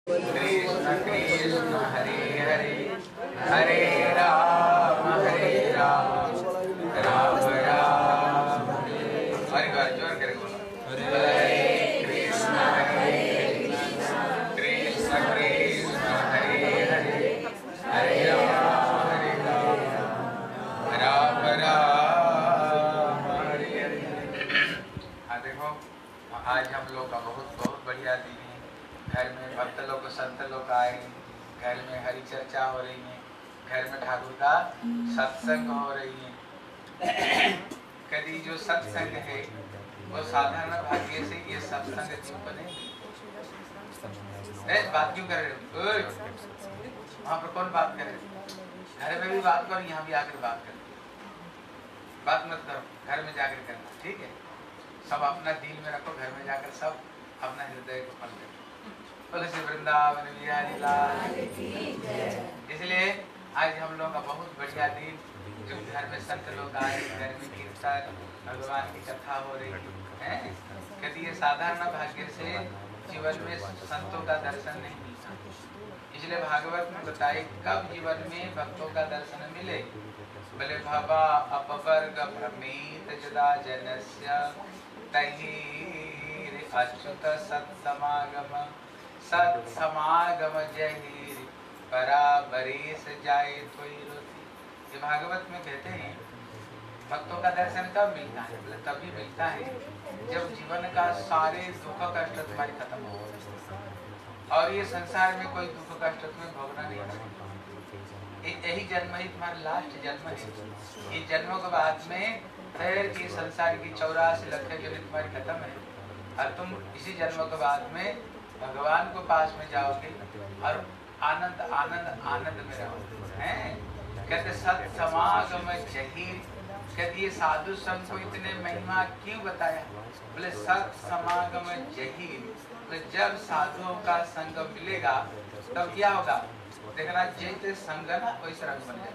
कृष्ण कृष्ण हरे हरे हरे राम राम राम हरे बार जोर करके बोलो हरे कृष्ण कृष्ण कृष्ण हरे हरे हरे राम राम राम हरे हरे। हाँ देखो, आज हम लोग का बहुत बढ़िया दिन है। घर में भक्त लोग संत लोग आए, घर में हरि चर्चा हो रही है, घर में ठाकुर का सत्संग हो रही है। कभी जो सत्संग है वो साधारण भाग्य से ये सत्संग क्यों बने? बात क्यों कर रहे हो? वहाँ पर कौन बात करे? घर में भी बात करो, यहाँ भी आकर बात करो। बात मत करो, घर में जाकर करना, ठीक है? सब अपना दिल में रखो, घर में जाकर सब अपना हृदय को पल करो। तुलसी वृंदावन बिहारी लाल। इसलिए आज हम लोगों का बहुत बढ़िया दिन, जो घर में संत लोग आए, घर में कीर्तन भगवान की कथा हो रही है। कभी ये साधारण भाग्य से जीवन में संतों का दर्शन नहीं मिलता। इसलिए भागवत में बताए कब जीवन में भक्तों का दर्शन मिले। बोले भवा अपवर्ग भ्रमित जदा जनस्य तहि अच्युत सत्समागम जहीर बराबरेश जाए थोई रोती। ये भागवत में कहते हैं भक्तों का दर्शन कब मिलता है? बोले तभी मिलता है जब जीवन का सारे दुख कष्ट तुम्हारे खत्म हो और ये संसार में कोई दुख कष्ट तुम्हें भोगना नहीं पड़ेगा। यही जन्म ही तुम्हारा लास्ट जन्म है। ये जन्मों के बाद में फिर ये संसार की 84 लाख जन्म तुम्हारी खत्म है और तुम इसी जन्म के बाद में भगवान को पास में जाओगे और आनंद आनंद आनंद में रहोगे। कहते सत समागम जहीर। कहते ये साधु संत को इतने महिमा क्यों बताया? बोले सत समागम जहीर। बोले जब साधुओं का संग मिलेगा तब क्या होगा? देखना, जैसे संग ना वैसे रंग बन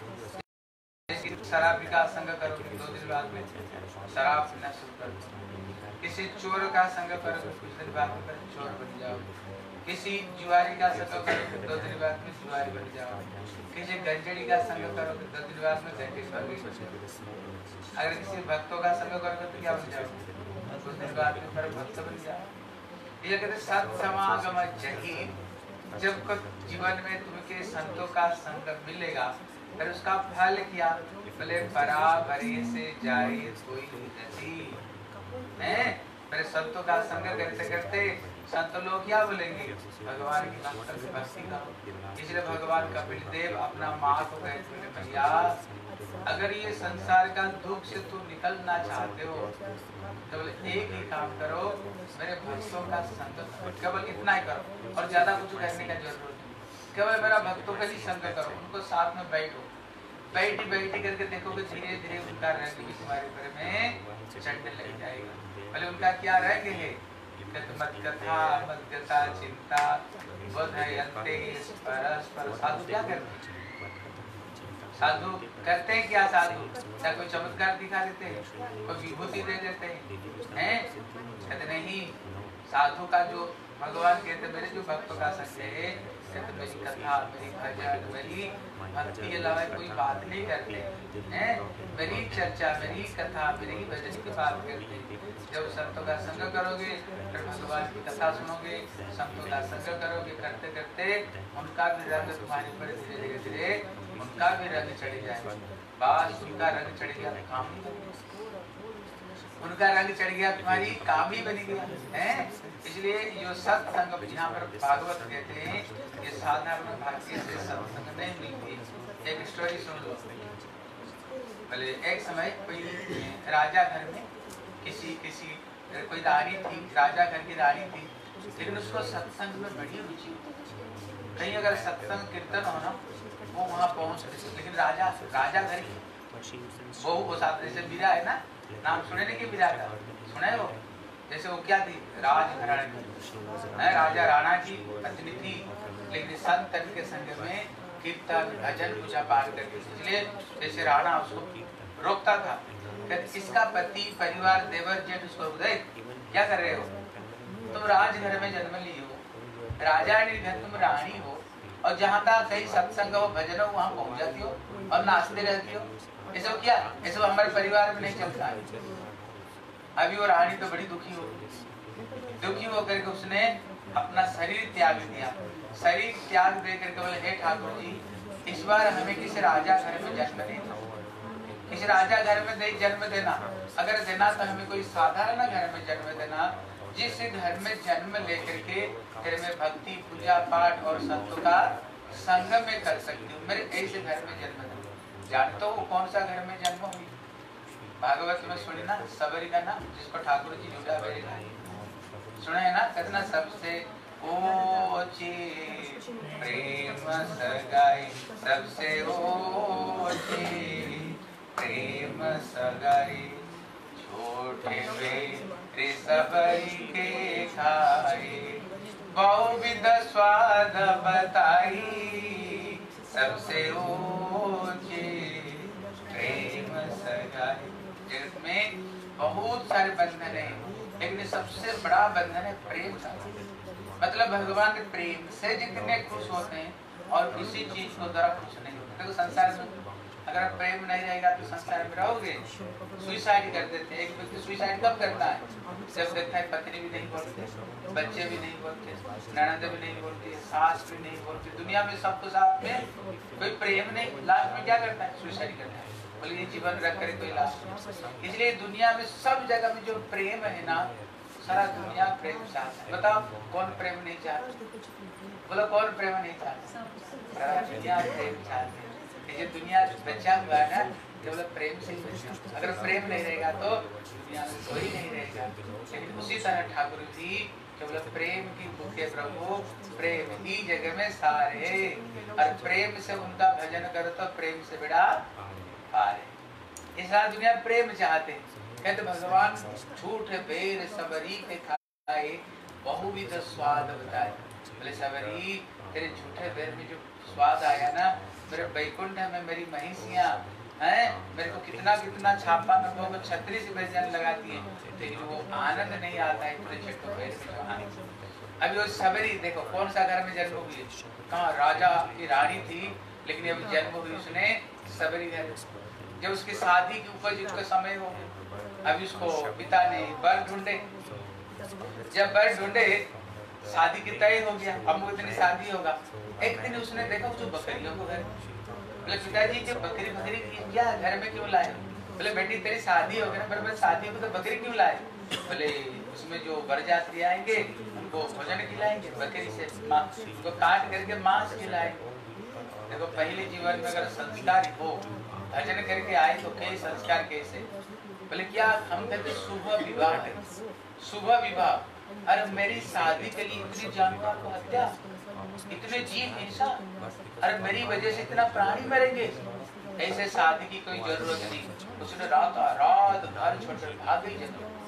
जाएगा। शराबी का संग करोगे 2 दिन बाद में शराब पीना शुरू कर दो। किसी चोर का संग करोगे कुछ दिन बाद में चोर बन जाओ। किसी जुआरी का संग करोगे 2 दिन बाद में जुआरी बन जाओ। किसी गंजड़ी का संग करोगे 2 दिन बाद में गंजड़ी बन जाओ। अगर किसी भक्तों का संग करोगे तो क्या बन जाओगे? 2 दिन बाद में फिर भक्त बन जाओ। ये कहते सत समागम जहीर। जब जीवन में तुम्हें संतों का संग मिलेगा फिर उसका फल क्या? बोले बराबरी से जाए कोई नदी है। मेरे संतों का संग करते करते संत लोग क्या बोलेंगे? भगवान की भक्ति करो। इसलिए भगवान कपिल देव अपना माँ को कहते हैं, भैया अगर ये संसार का दुख से तुम निकलना चाहते हो तो बोले एक ही काम करो, मेरे भक्तों का संग करो। केवल इतना ही करो और ज्यादा कुछ करने का जरूरत नहीं। केवल मेरा भक्तों का ही संग करो, उनको साथ में बैठो। बैठी करके देखोगे धीरे धीरे उनका रंग भी तुम्हारे घर में चढ़ने लग जाएगा। भले उनका क्या रंग है? मत कथा मध्यता चिंता बोधयन्ते परस्पर। साधु क्या करते हैं? साधु करते हैं क्या? साधु क्या कोई चमत्कार दिखा देते हैं? कोई विभूति दे देते हैं? कहते नहीं। साधु का जो भगवान कहते मेरे जो भक्तों का संग है, कहते मेरी कथा मेरी भजन मेरी भक्ति के अलावा कोई बात नहीं करते हैं। मेरी चर्चा मेरी कथा मेरी भजन की बात करते हैं। जब संतों का संग करोगे फिर भगवान की कथा सुनोगे, संतों का संग करोगे, करते करते उनका भी रंग तुम्हारे ऊपर धीरे धीरे उनका भी रंग चढ़ जाएगा। बस उनका रंग चढ़ गया काम ही उनका रंग चढ़ गया, तुम्हारी काम ही बनी गया है। इसलिए जो सत्संग यहाँ पर भागवत कहते हैं ये साधारण भाग्य से सत्संग नहीं मिलती। एक स्टोरी सुन लो। भले एक समय कोई राजा घर में किसी कोई रानी थी, राजा घर की रानी थी, लेकिन उसको सत्संग में बड़ी रुचि। कहीं अगर सत्संग कीर्तन हो ना वो वहाँ पहुँच, लेकिन राजा घर की बहू को साथ, जैसे मीरा है ना, नाम सुने नहीं कि मीरा का? सुने हो? जैसे वो क्या थी? राजघराणी है, राजा राणा की पत्नी थी, लेकिन संत के संग में कीर्तन भजन पूजा पाठ करती। इसलिए जैसे राणा उसको रोकता था, इसका पति परिवार देवर जेठ उसको रोक, क्या कर रहे हो तुम? राजघर में जन्म लिए हो राजानी घर तुम रानी हो और जहाँ तक कहीं सत्संग हो भजन हो वहाँ पहुँच जाती हो और नाचते रहती हो। ये सब क्या, ये सब हमारे परिवार में नहीं चलता है। अभी वो रानी तो बड़ी दुखी होकर के उसने अपना शरीर त्याग दिया। शरीर त्याग दे करके बोले, हे ठाकुर जी, इस बार हमें किसी राजा घर में जन्म देना, किसी राजा घर में जन्म देना। अगर देना तो हमें कोई साधारण घर में जन्म देना, जिस घर में जन्म लेकर के फिर मैं भक्ति पूजा पाठ और संतों का संग में कर सकती हूँ। मेरे ऐसे घर में जन्म देना। जानते हो कौन सा घर में जन्म हुई? भागवत में सुनी ना, सबरी का नाम, जिसको ठाकुर जी झूठा बेरेगा सुने है ना, कितना सबसे ऊंची प्रेम सगाई, सबसे ऊंची प्रेम सगाई, छोटे मेरे सबरी के खाए, बहुविध स्वाद बताई, सबसे ऊंची प्रेम सगाई। जगत में बहुत सारे बंधन है, लेकिन सबसे बड़ा बंधन है प्रेम का। मतलब भगवान के प्रेम से जितने खुश होते हैं और किसी चीज को जरा खुश नहीं होते। देखो संसार में अगर प्रेम नहीं रहेगा तो संसार में रहोगे, सुसाइड कर देते हैं। एक व्यक्ति सुसाइड कब करता है? जब देखता है पत्नी भी नहीं बोलते, बच्चे भी नहीं बोलते, ननद भी नहीं बोलती, सास भी नहीं बोलती, दुनिया में सबको साथ में कोई प्रेम नहीं, लास्ट में क्या करता है? सुसाइड करता है। बोले ये जीवन रख कर कोई लास्ट नहीं। इसलिए दुनिया में सब जगह में जो प्रेम है ना, सारा दुनिया प्रेम चाहता है। बताओ कौन प्रेम नहीं चाहता? बोलो कौन प्रेम नहीं चाहता? सारा दुनिया प्रेम चाहते हैं। ये दुनिया बचा हुआ है ना, केवल प्रेम से ही बचा। अगर प्रेम नहीं रहेगा तो दुनिया में कोई नहीं रहेगा। लेकिन उसी तरह ठाकुर जी केवल प्रेम की भूखे प्रभु, प्रेम ही जगह में सारे, और प्रेम से उनका भजन करो तो प्रेम से बेड़ा पारे। इस दुनिया प्रेम चाहते हैं। कहते भगवान झूठ बेर सबरी के खाए, बहुविध स्वाद बताए। बोले सबरी तेरे झूठे बेर में जो स्वाद आया ना, मेरे बैकुंठ में मेरी महिषियाँ हैं, मेरे को कितना कितना छापा में छतरी से बेचने लगाती है, लेकिन वो आनंद नहीं आता है पूरे झूठे बेर में जो आनंद। अभी वो सबरी देखो कौन सा घर में जन्म हुई, कहाँ राजा की रानी थी, लेकिन अभी जन्म हुई उसने सबरी घर। जब उसकी शादी की उपयुक्त का समय हो गया, अभी उसको पिता ने वर ढूंढे। जब वर ढूंढे, शादी की तय हो गया, अब वो दिन शादी होगा। एक दिन उसने देखा जो बकरियों को घर, बोले पिताजी जो बकरी क्या घर में क्यों लाए? बोले बेटी तेरी शादी हो गई ना। पर शादी हो तो बकरी क्यों लाए? बोले उसमें जो बरयात्री आएंगे उनको भोजन खिलाएंगे, बकरी से उनको काट करके मांस खिलाएंगे। देखो पहले जीवन में अगर संस्कार हो, भजन करके आए तो कई संस्कार कैसे? बोले क्या हम कहते शुभ विवाह, शुभ विवाह। अरे मेरी शादी के लिए इतनी जानवर को हत्या, इतने जीव हिंसा, अरे मेरी वजह से इतना प्राणी मरेंगे, ऐसे शादी की कोई जरूरत नहीं। उसने रात घर छोड़कर भाग गई।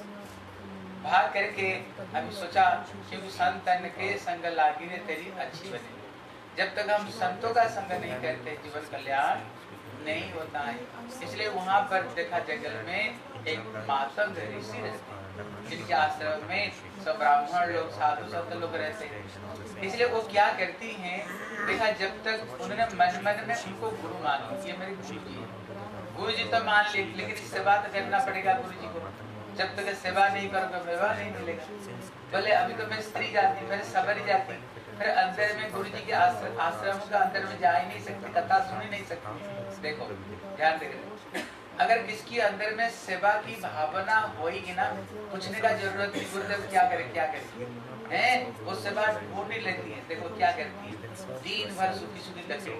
भाग करके अभी सोचा कि संतन के संग लागी ने तेरी अच्छी बने। जब तक हम संतों का संग नहीं करते जीवन कल्याण नहीं होता है। इसलिए वहाँ पर देखा जंगल में एक मातंग ऋषि रहते, जिनके आश्रम में सब ब्राह्मण लोग साधु संत लोग रहते हैं। इसलिए वो क्या करती हैं, देखा जब तक उन्होंने मन में उनको गुरु माना, ये मेरे गुरु जी है, गुरु जी तो मान ले, लेकिन सेवा तो करना पड़ेगा गुरु जी को। जब तक सेवा नहीं करोगे विवाह नहीं मिलेगा। बोले अभी तो मैं स्त्री जाती, मेरे सबरी जाती, फिर अंदर में गुरु जी के आश्रम का अंदर में जा ही नहीं सकती, कथा सुन ही नहीं सकती। देखो ध्यान देकर, अगर किसकी अंदर में सेवा की भावना होगी ना, पूछने का जरूरत नहीं गुरुदेव क्या करे हैं, वो सेवा ढूंढ ही लेती है। देखो क्या करती है, दिन भर सूखी लकड़ी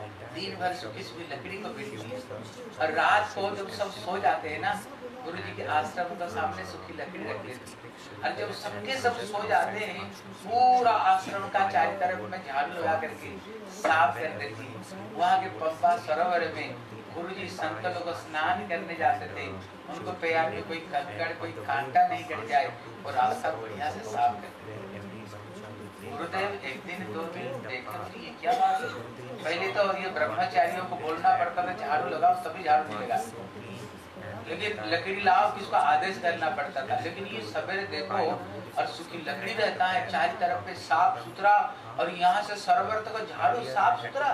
को बेचती है, और रात को जब सब सो जाते हैं ना, गुरु जी के आश्रम का सामने सूखी लकड़ी रख लेती है, और जब सबके सब सो जाते हैं, पूरा आश्रम का चारों तरफ में झाड़ू लगा करके साफ कर देती है। वहाँ के पंपा सरोवर में गुरु जी संत लोग स्नान करने जाते थे, उनको पैर में कोई कंकड़ कोई कांटा नहीं कट जाए, और रास्ता बढ़िया से साफ करते थे। गुरुदेव एक दिन दो दिन देखो ये क्या बात है, पहले तो ये ब्रह्मचारियों को बोलना पड़ता था झाड़ू लगाओ, तभी झाड़ू मिलेगा। लेकिन लकड़ी लाओ किसको आदेश करना पड़ता था। लेकिन ये सवेरे देखो और सूखी लकड़ी रहता है, चारों तरफ पे साफ सुथरा, और यहाँ से सरोवर तक झाड़ू साफ सुथरा।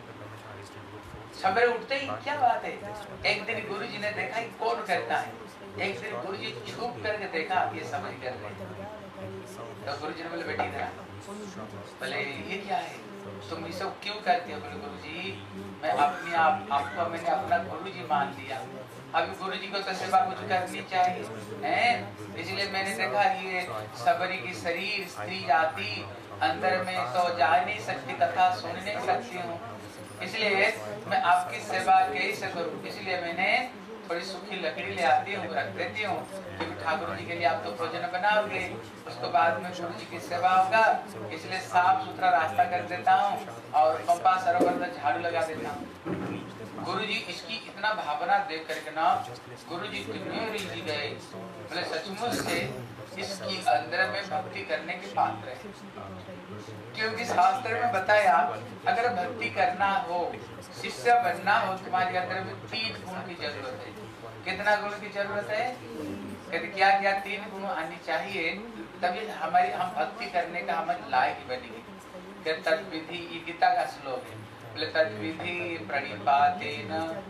सवेरे उठते ही क्या बात है। एक दिन गुरुजी ने देखा कि कौन करता है, एक दिन गुरुजी छुप करके देखा ये समझ कर रहे, तो गुरुजी ने बोले बेटी इधर, बोले ये क्या है, तुम ये सब क्यों करते हो। बोले गुरुजी मैं अपने आपको मैंने अपना गुरुजी मान लिया, अभी गुरुजी को तो सेवा कुछ करनी चाहिए हैं, इसलिए मैंने देखा ये सबरी की शरीर स्त्री जाति अंदर में तो जा नहीं सकती, कथा सुन नहीं सकती हूँ, इसलिए मैं आपकी सेवा कैसे करूँ। इसलिए मैंने थोड़ी सूखी लकड़ी ले आती हूँ, रख देती हूँ, क्योंकि ठाकुर जी के लिए आप तो भोजन बनाओगे, उसके बाद में गुरु जी की सेवा होगा, इसलिए साफ सुथरा रास्ता कर देता हूँ और पंपा सरोवर में झाड़ू लगा देता हूँ। गुरु जी इसकी इतना भावना देख करके ना गुरु जी कितने रिझ गए, बोले सचमुच से इसकी अंदर में भक्ति करने के पात्र है, क्योंकि शास्त्र में बताया अगर भक्ति करना हो, शिष्य बनना हो, तुम्हारे अंदर में 3 गुण की जरूरत है। कितना गुण की जरूरत है, कहते क्या क्या 3 गुण आनी चाहिए, तभी हम भक्ति करने का हमें लायक बनेंगे। तद्विधि, ये गीता का श्लोक है, बोले तद्विधि प्रणिपातेन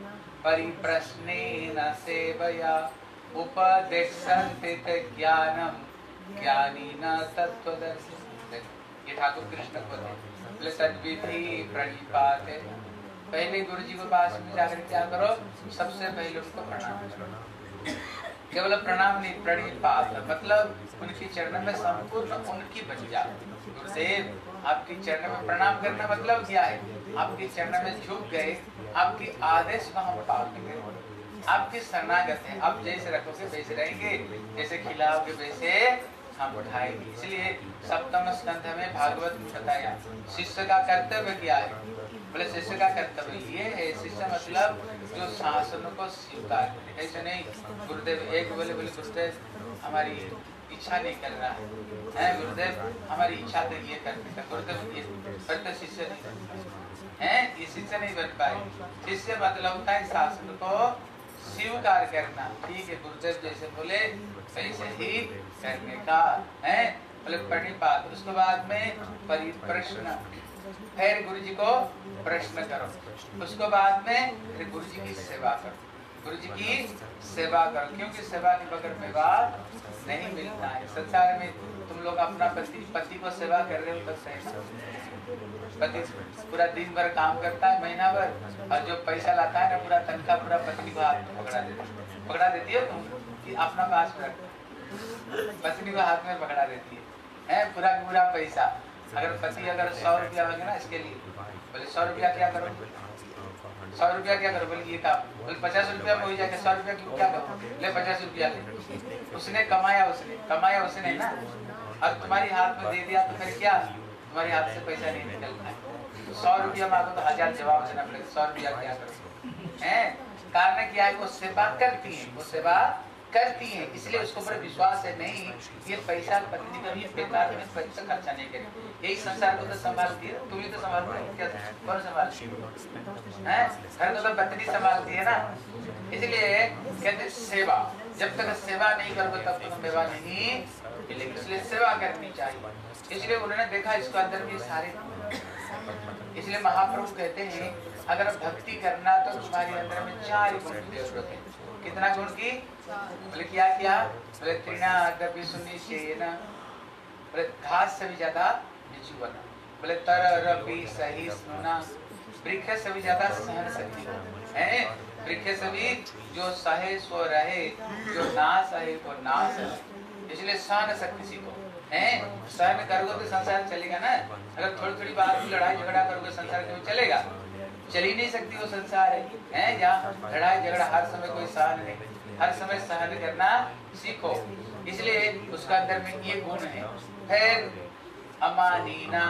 परिप्रश्नेन सेवया उपदेक्षन्ते ज्ञानम ज्ञानीन तत्त्वदर्शी। ये ठाकुर कृष्ण को बोले तद्विधि प्रणिपातेन, पहले गुरु जी के पास में जाकर क्या करो, सबसे पहले उनको प्रणाम करो। केवल प्रणाम नहीं, प्रणिपात मतलब उनके चरण में संपूर्ण उनकी बन जाओ। गुरुदेव आपके चरण में प्रणाम करना मतलब क्या है, आपके चरण में झुक गए, आपके आदेश को हम पालन करें, आपके शरणागत हैं, आप जैसे रखोगे वैसे रहेंगे, जैसे खिलाओगे वैसे हम उठाएंगे। इसलिए सप्तम स्कंध में भागवत में बताया शिष्य का कर्तव्य क्या है, बोले शिष्य का कर्तव्य ये है, शिष्य मतलब जो शासन को स्वीकार करे, ऐसे नहीं गुरुदेव एक बोले गुरुदेव हमारी इच्छा नहीं कर रहा है, गुरुदेव हमारी इच्छा तो ये करने का, गुरुदेव ये करते शिष्य नहीं है, ये शिष्य नहीं बन पाए। शिष्य मतलब होता है शासन को स्वीकार करना, ठीक है गुरुदेव जैसे बोले वैसे ही करने का है, बोले प्रणिपात। उसके बाद में परिप्रश्न, फिर गुरु जी को प्रश्न करो, उसके बाद में फिर गुरु जी की सेवा करो, गुरु जी की सेवा करो, क्योंकि सेवा के बगैर विवाह नहीं मिलता है। संसार में तुम लोग अपना पति को सेवा कर रहे हो, तब सही, पति पूरा दिन भर काम करता है महीना भर, और जो पैसा लाता है ना पूरा तनख्वाह पूरा पत्नी को हाथ में पकड़ा देती है तुम कि अपना पास रख, पत्नी को हाथ में पकड़ा देती है पूरा पैसा। अगर पति अगर 100 रुपया मांगे ना इसके लिए, बोले 100 रुपया क्या करो, 100 रुपया क्या करो, बोले ये काम, बोले 50 रुपया में हो जाएगा, 100 रुपया क्या करो, ले 50 रुपया ले, उसने कमाया उसने ना, और तुम्हारी हाथ में दे दिया तो फिर क्या, तुम्हारे हाथ से पैसा नहीं निकलता है। 100 रुपया मांगो तो 1000 जवाब देना पड़ेगा, 100 रुपया क्या करो है, कारण क्या है, वो सेवा करती है, वो सेवा करती है, इसलिए उसके ऊपर विश्वास है, नहीं ये पैसा पत्नी का भी बेकार में पैसा खर्चा नहीं करेगी, यही संसार को तो संभालती है, तुम ही तो संभालते हो, क्या कौन संभालती है, घर को तो पत्नी संभालती है ना। इसलिए कहते सेवा, जब तक सेवा नहीं करोगे तब तक सेवा नहीं मिलेगी, इसलिए सेवा करनी चाहिए। इसलिए उन्होंने देखा इसको अंदर भी सारे, इसलिए महाप्रभु कहते हैं अगर भक्ति करना तो तुम्हारे अंदर में 4 गुण की जरूरत है। कितना गुण की, बोले क्या क्या, बोले तृणादपि सुनिश्चयेन, बोले घास से भी ज्यादा नीचू बना, बोले तररपि सहिष्णुना, वृक्ष से भी ज्यादा सहन शक्ति है, वृक्ष से भी जो सहे सो रहे, जो ना सहे वो ना सहे, इसलिए सहन शक्ति सीखो है, सहन करोगे तो संसार चलेगा ना। अगर थोड़ी थोड़ी बात में लड़ाई झगड़ा करोगे संसार क्यों चलेगा, चल ही नहीं सकती वो संसार है जहाँ लड़ाई झगड़ा हर समय कोई सहन नहीं, हर समय सहन करना सीखो, इसलिए उसका अंदर में ये गुण है। फिर अमानीना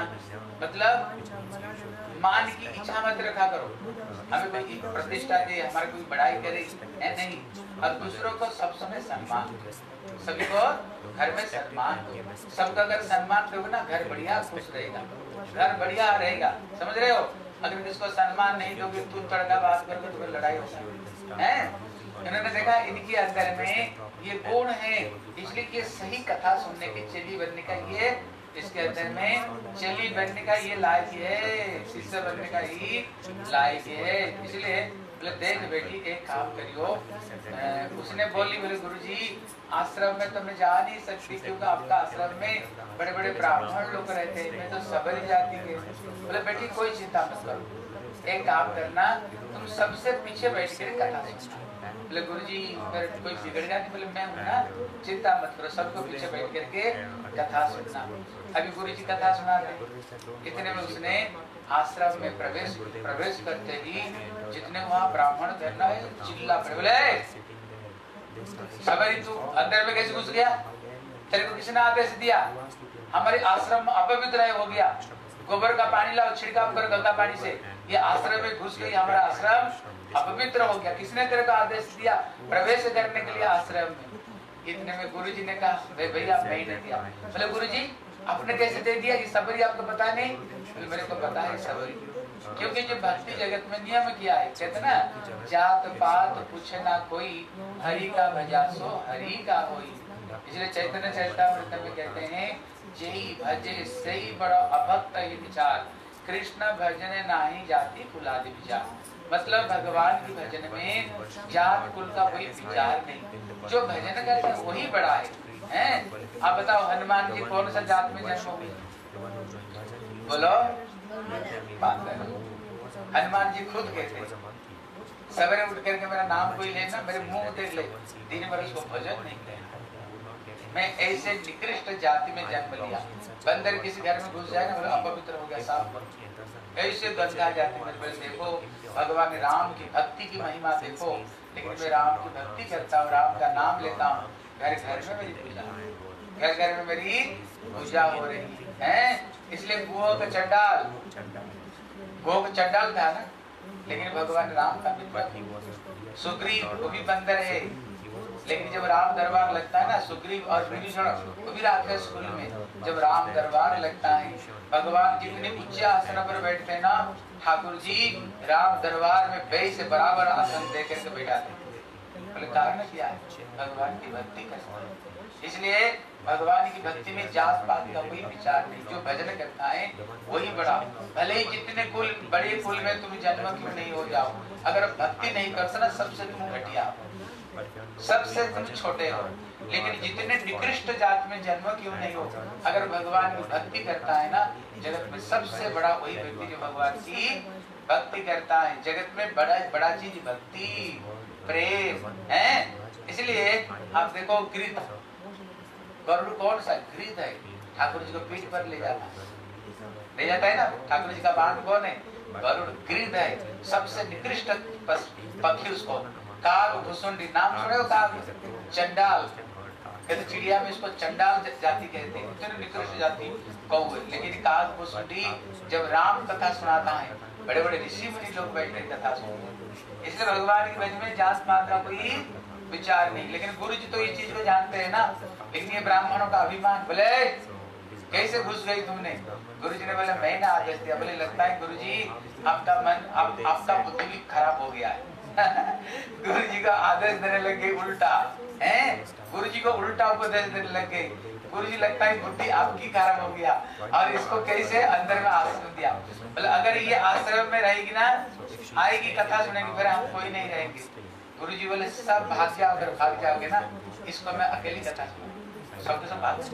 मतलब मान की इच्छा मत रखा करो, हमें कोई प्रतिष्ठा दे, हमारे कोई बड़ाई करे नहीं, और दूसरों को सब समय सम्मान, सभी को घर में सम्मान दो, सबका अगर सम्मान दोगे ना घर बढ़िया खुश रहेगा, घर बढ़िया रहेगा, समझ रहे हो। अगर किसको सम्मान नहीं दोगे, तू तड़का बात करोगे तो लड़ाई होगी है, उन्होंने देखा इनके अंदर में ये गुण है, इसलिए कि सही कथा सुनने की चेली बनने का ये इसके अंदर में चेली बनने का ये लायक है, शिष्य बनने का ही लायक है। इसलिए बोले देख बेटी एक काम करियो। उसने बोली बोले गुरुजी आश्रम में तो मैं जा नहीं सकती क्योंकि आपका आश्रम में बड़े बड़े ब्राह्मण लोग रहते हैं, मैं तो सबरी जाति के। बोले बेटी कोई चिंता मत करो, एक काम करना तुम सबसे पीछे बैठ कर कथा सुनना। बोले गुरुजी मेरे कोई बिगड़ गया? बोले मैं हूँ ना, चिंता मत करो, सबको पीछे बैठ करके कथा सुनना। अभी गुरुजी कथा सुनाते, इतने में उसने आश्रम में प्रवेश करते ही जितने वहाँ ब्राह्मण थे ना चिल्ला पड़े, बोले सबरी तू अंदर में कैसे घुस गया? तेरे को किसने आदेश दिया? हमारे आश्रम अपवित्र हो गया, गोबर का पानी लाओ छिड़काव करो गंगा पानी से, ये आश्रम में घुस गई, हमारा आश्रम अपवित्र हो गया, किसने तेरे को आदेश दिया प्रवेश करने के लिए आश्रम में? इतने में गुरुजी ने कहा भैया मैं ही नहीं दिया। बोले गुरुजी आपने कैसे दे दिया? ये सबरी आपको पता नहीं? मेरे को पता है सबरी, क्योंकि जो भक्ति जगत में नियम किया है, कहते ना जात पात पूछे ना कोई, हरि का भजा सो हरि का होई। इसलिए चैतन्य चरितामृत में कहते हैं जेई भजे सही बड़ा अभक्त ही विचार, कृष्ण भजन नाही जाति कुलादि विचार। मतलब भगवान की भजन में जात कुल का कोई विचार नहीं, जो भजन करता है वही बड़ा है। आप बताओ हनुमान जी कौन सा जात में जन्म हुए? बोलो। हनुमान जी खुद कहते सवेरे उठ करके मेरा नाम कोई लेना, मेरे मुंह देख ले, दिन भर उसको भजन नहीं करना। मैं ऐसे निकृष्ट जाति में जन्म लिया। बंदर किसी घर में घुस जाए ना, बोले अपवित्र हो गया, साफ ऐसे गंदा जाति में। बोले देखो भगवान राम की भक्ति की महिमा देखो, लेकिन मैं राम की भक्ति करता हूँ, राम का नाम लेता हूँ, घर घर में मेरी पूजा, घर घर में मेरी पूजा हो रही है। इसलिए गो का चंडाल, गो का चंडाल था ना, लेकिन भगवान राम का मित्र सुग्रीव वो भी बंदर है, लेकिन जब राम दरबार लगता है ना, सुग्रीव और विभीषण वो भी राक्षस कुल में, जब राम दरबार लगता है भगवान जितने उच्च आसन पर बैठते हैं ना, ठाकुर जी राम दरबार में बे से बराबर आसन देकर के बैठाते। बोले कारण क्या है? भगवान की भक्ति करते हैं। इसलिए भगवान की भक्ति में जात पात का कोई विचार नहीं, जो भजन करता है वही बड़ा। भले ही जितने कुल बड़े कुल में तुम जन्म क्यों नहीं हो जाओ, अगर भक्ति नहीं करते ना सबसे तुम घटिया, सबसे तुम छोटे हो, लेकिन जितने निकृष्ट जात में जन्म क्यों नहीं हो, अगर भगवान की भक्ति करता है ना, जगत में सबसे बड़ा वही व्यक्ति जो भगवान की भक्ति करता है। जगत में बड़ा चीज भक्ति प्रेम है। इसलिए आप देखो गिरिध, गरुड़ कौन सा गिरिध है? ठाकुर जी को पीठ पर ले जाता है ना, ठाकुर जी का बाण कौन है? गरुड़। गिरिध है सबसे निकृष्ट पक्षी, उसको काग भुसुंडी नाम सुने हो? काग चंडाल कहते, चिड़िया में इसको चंडाल जाति कहते हैं, इतनी निकृष्ट जाति कौवे। लेकिन काग भुसुंडी जब राम कथा सुनाता है, बड़े बड़े ऋषि मुनि लोग बैठ कर कथा सुनते। इसलिए भगवान की भजन में जात पात का कोई विचार नहीं। लेकिन गुरु जी तो ये चीज को जानते हैं ना, लेकिन ये ब्राह्मणों का अभिमान। बोले कैसे घुस गई तुमने? गुरु जी ने बोला मैं ना आदेश दिया। बोले लगता है गुरु जी आपका मन आपका बुद्धि भी खराब हो गया है। गुरु जी का आदेश देने लगे उल्टा है, गुरु जी को उल्टा उपदेश देने लगे। गुरु जी लगता है बुद्धि आपकी खराब हो गया, और इसको कैसे अंदर में आश्रम दिया। बोले अगर ये आश्रम में रहेगी ना, आएगी कथा सुनेगी, फिर हम कोई नहीं रहेंगे। गुरु जी बोले सब भाग जाओ, अगर भाग जाओगे ना, इसको मैं अकेली कथा सुनूंगा, सबके सब भाग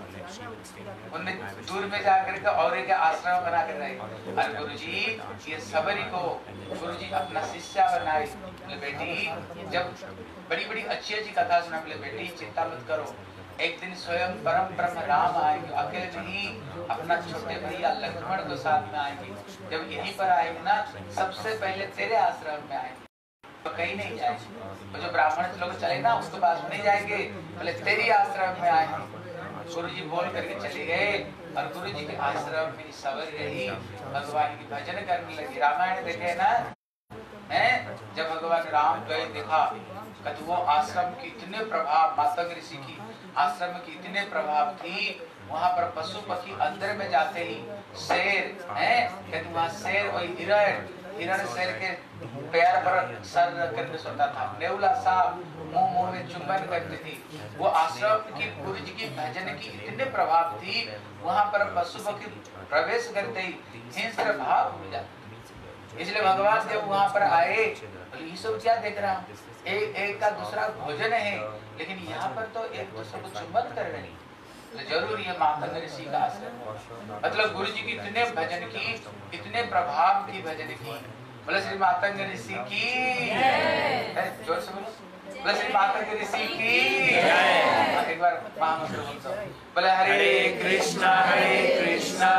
उनने दूर में जाकर के और एक आश्रम बना कर रहे। और गुरु जी ये सबरी को गुरु जी अपना शिष्या बनाए। बोले बेटी जब बड़ी बड़ी अच्छी कथा सुना, बोले बेटी चिंता मत करो, एक दिन स्वयं परम ब्रह्म राम आएंगे, अकेले नहीं, अपना छोटे भैया लक्ष्मण को साथ में आएंगे। जब यहीं पर आएंगे ना, सबसे पहले तेरे आश्रम में आएंगे, तो कहीं नहीं जाएंगे। तो जो ब्राह्मण लोग चले ना, उसके पास नहीं जाएंगे, बोले तेरी आश्रम में आएंगे। गुरु जी बोल करके चले गए, और गुरु जी के आश्रम में सवर रही, भगवान की भजन करने लगी। रामायण देखे ना, हैं जब भगवान राम गए, देखा कि वो आश्रम की इतने प्रभाव, मातंग ऋषि की आश्रम की इतने प्रभाव थी, वहाँ पर पशु पक्षी अंदर में जाते ही शेर हैं, कहते वहाँ शेर और हिरण शेर के पैर पर सर रखकर सोता था। नेउला साहब मुंह में चुंबन करती थी। वो आश्रम की गुरु जी की भजन की इतने प्रभाव थी, वहां पर पशु पक्षी प्रवेश करते ही हिंस्र भाव हो जाता। इसलिए भगवान जब वहां पर आए, ये सब क्या देख रहा हूँ, एक का दूसरा भोजन है, लेकिन यहाँ पर तो एक दूसरे को चुंबन कर रहे हैं। तो जरूर ये मातंग ऋषि का असर, मतलब गुरु जी की इतने भजन की, इतने प्रभाव की भजन की। बोले श्री मातंग ऋषि की, जोर से बोलो, बोले श्री मातंग ऋषि की। एक बार महामंत्र बोलता हूँ, बोले हरे कृष्णा कृष्ण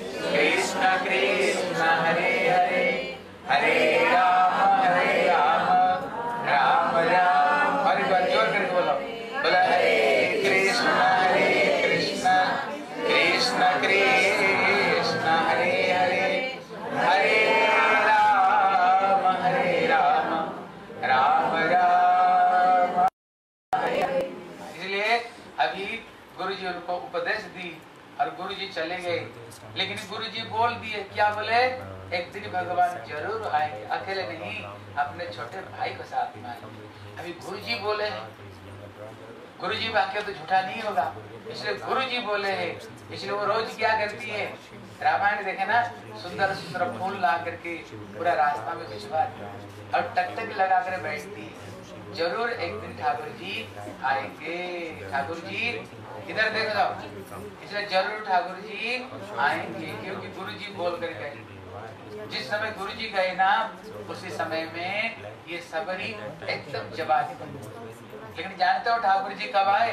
कृष्ण हरे हरे, हरे राम राम राम। और एक बार जोर करके बोलो, बोले हरे कृष्ण कृष्ण कृष्ण हरे हरे, हरे राम राम राम हरे हरे। इसलिए अभी गुरु जी उनको उपदेश दी और गुरु जी चले गए, लेकिन गुरु जी बोल दिए, क्या बोले, एक दिन भगवान जरूर आएंगे, अकेले नहीं, अपने छोटे भाई को साथ में आएंगे। अभी गुरु जी बोले हैं, गुरु जी वाक्य तो झूठा नहीं होगा, इसलिए गुरु जी बोले हैं, इसलिए वो रोज क्या करती है, रामायण देखे ना, सुंदर सुंदर फूल ला करके पूरा रास्ता में भिजवा और टकटक लगा कर बैठती है। जरूर एक दिन ठाकुर जी आएंगे, ठाकुर जी इधर देख जाओ, इसलिए जरूर ठाकुर जी आएंगे, क्योंकि गुरु जी बोल कर गए। जिस समय गुरु जी गए ना, उसी समय में ये सबरी एकदम जवाब। लेकिन जानते हो ठाकुर जी कब आए,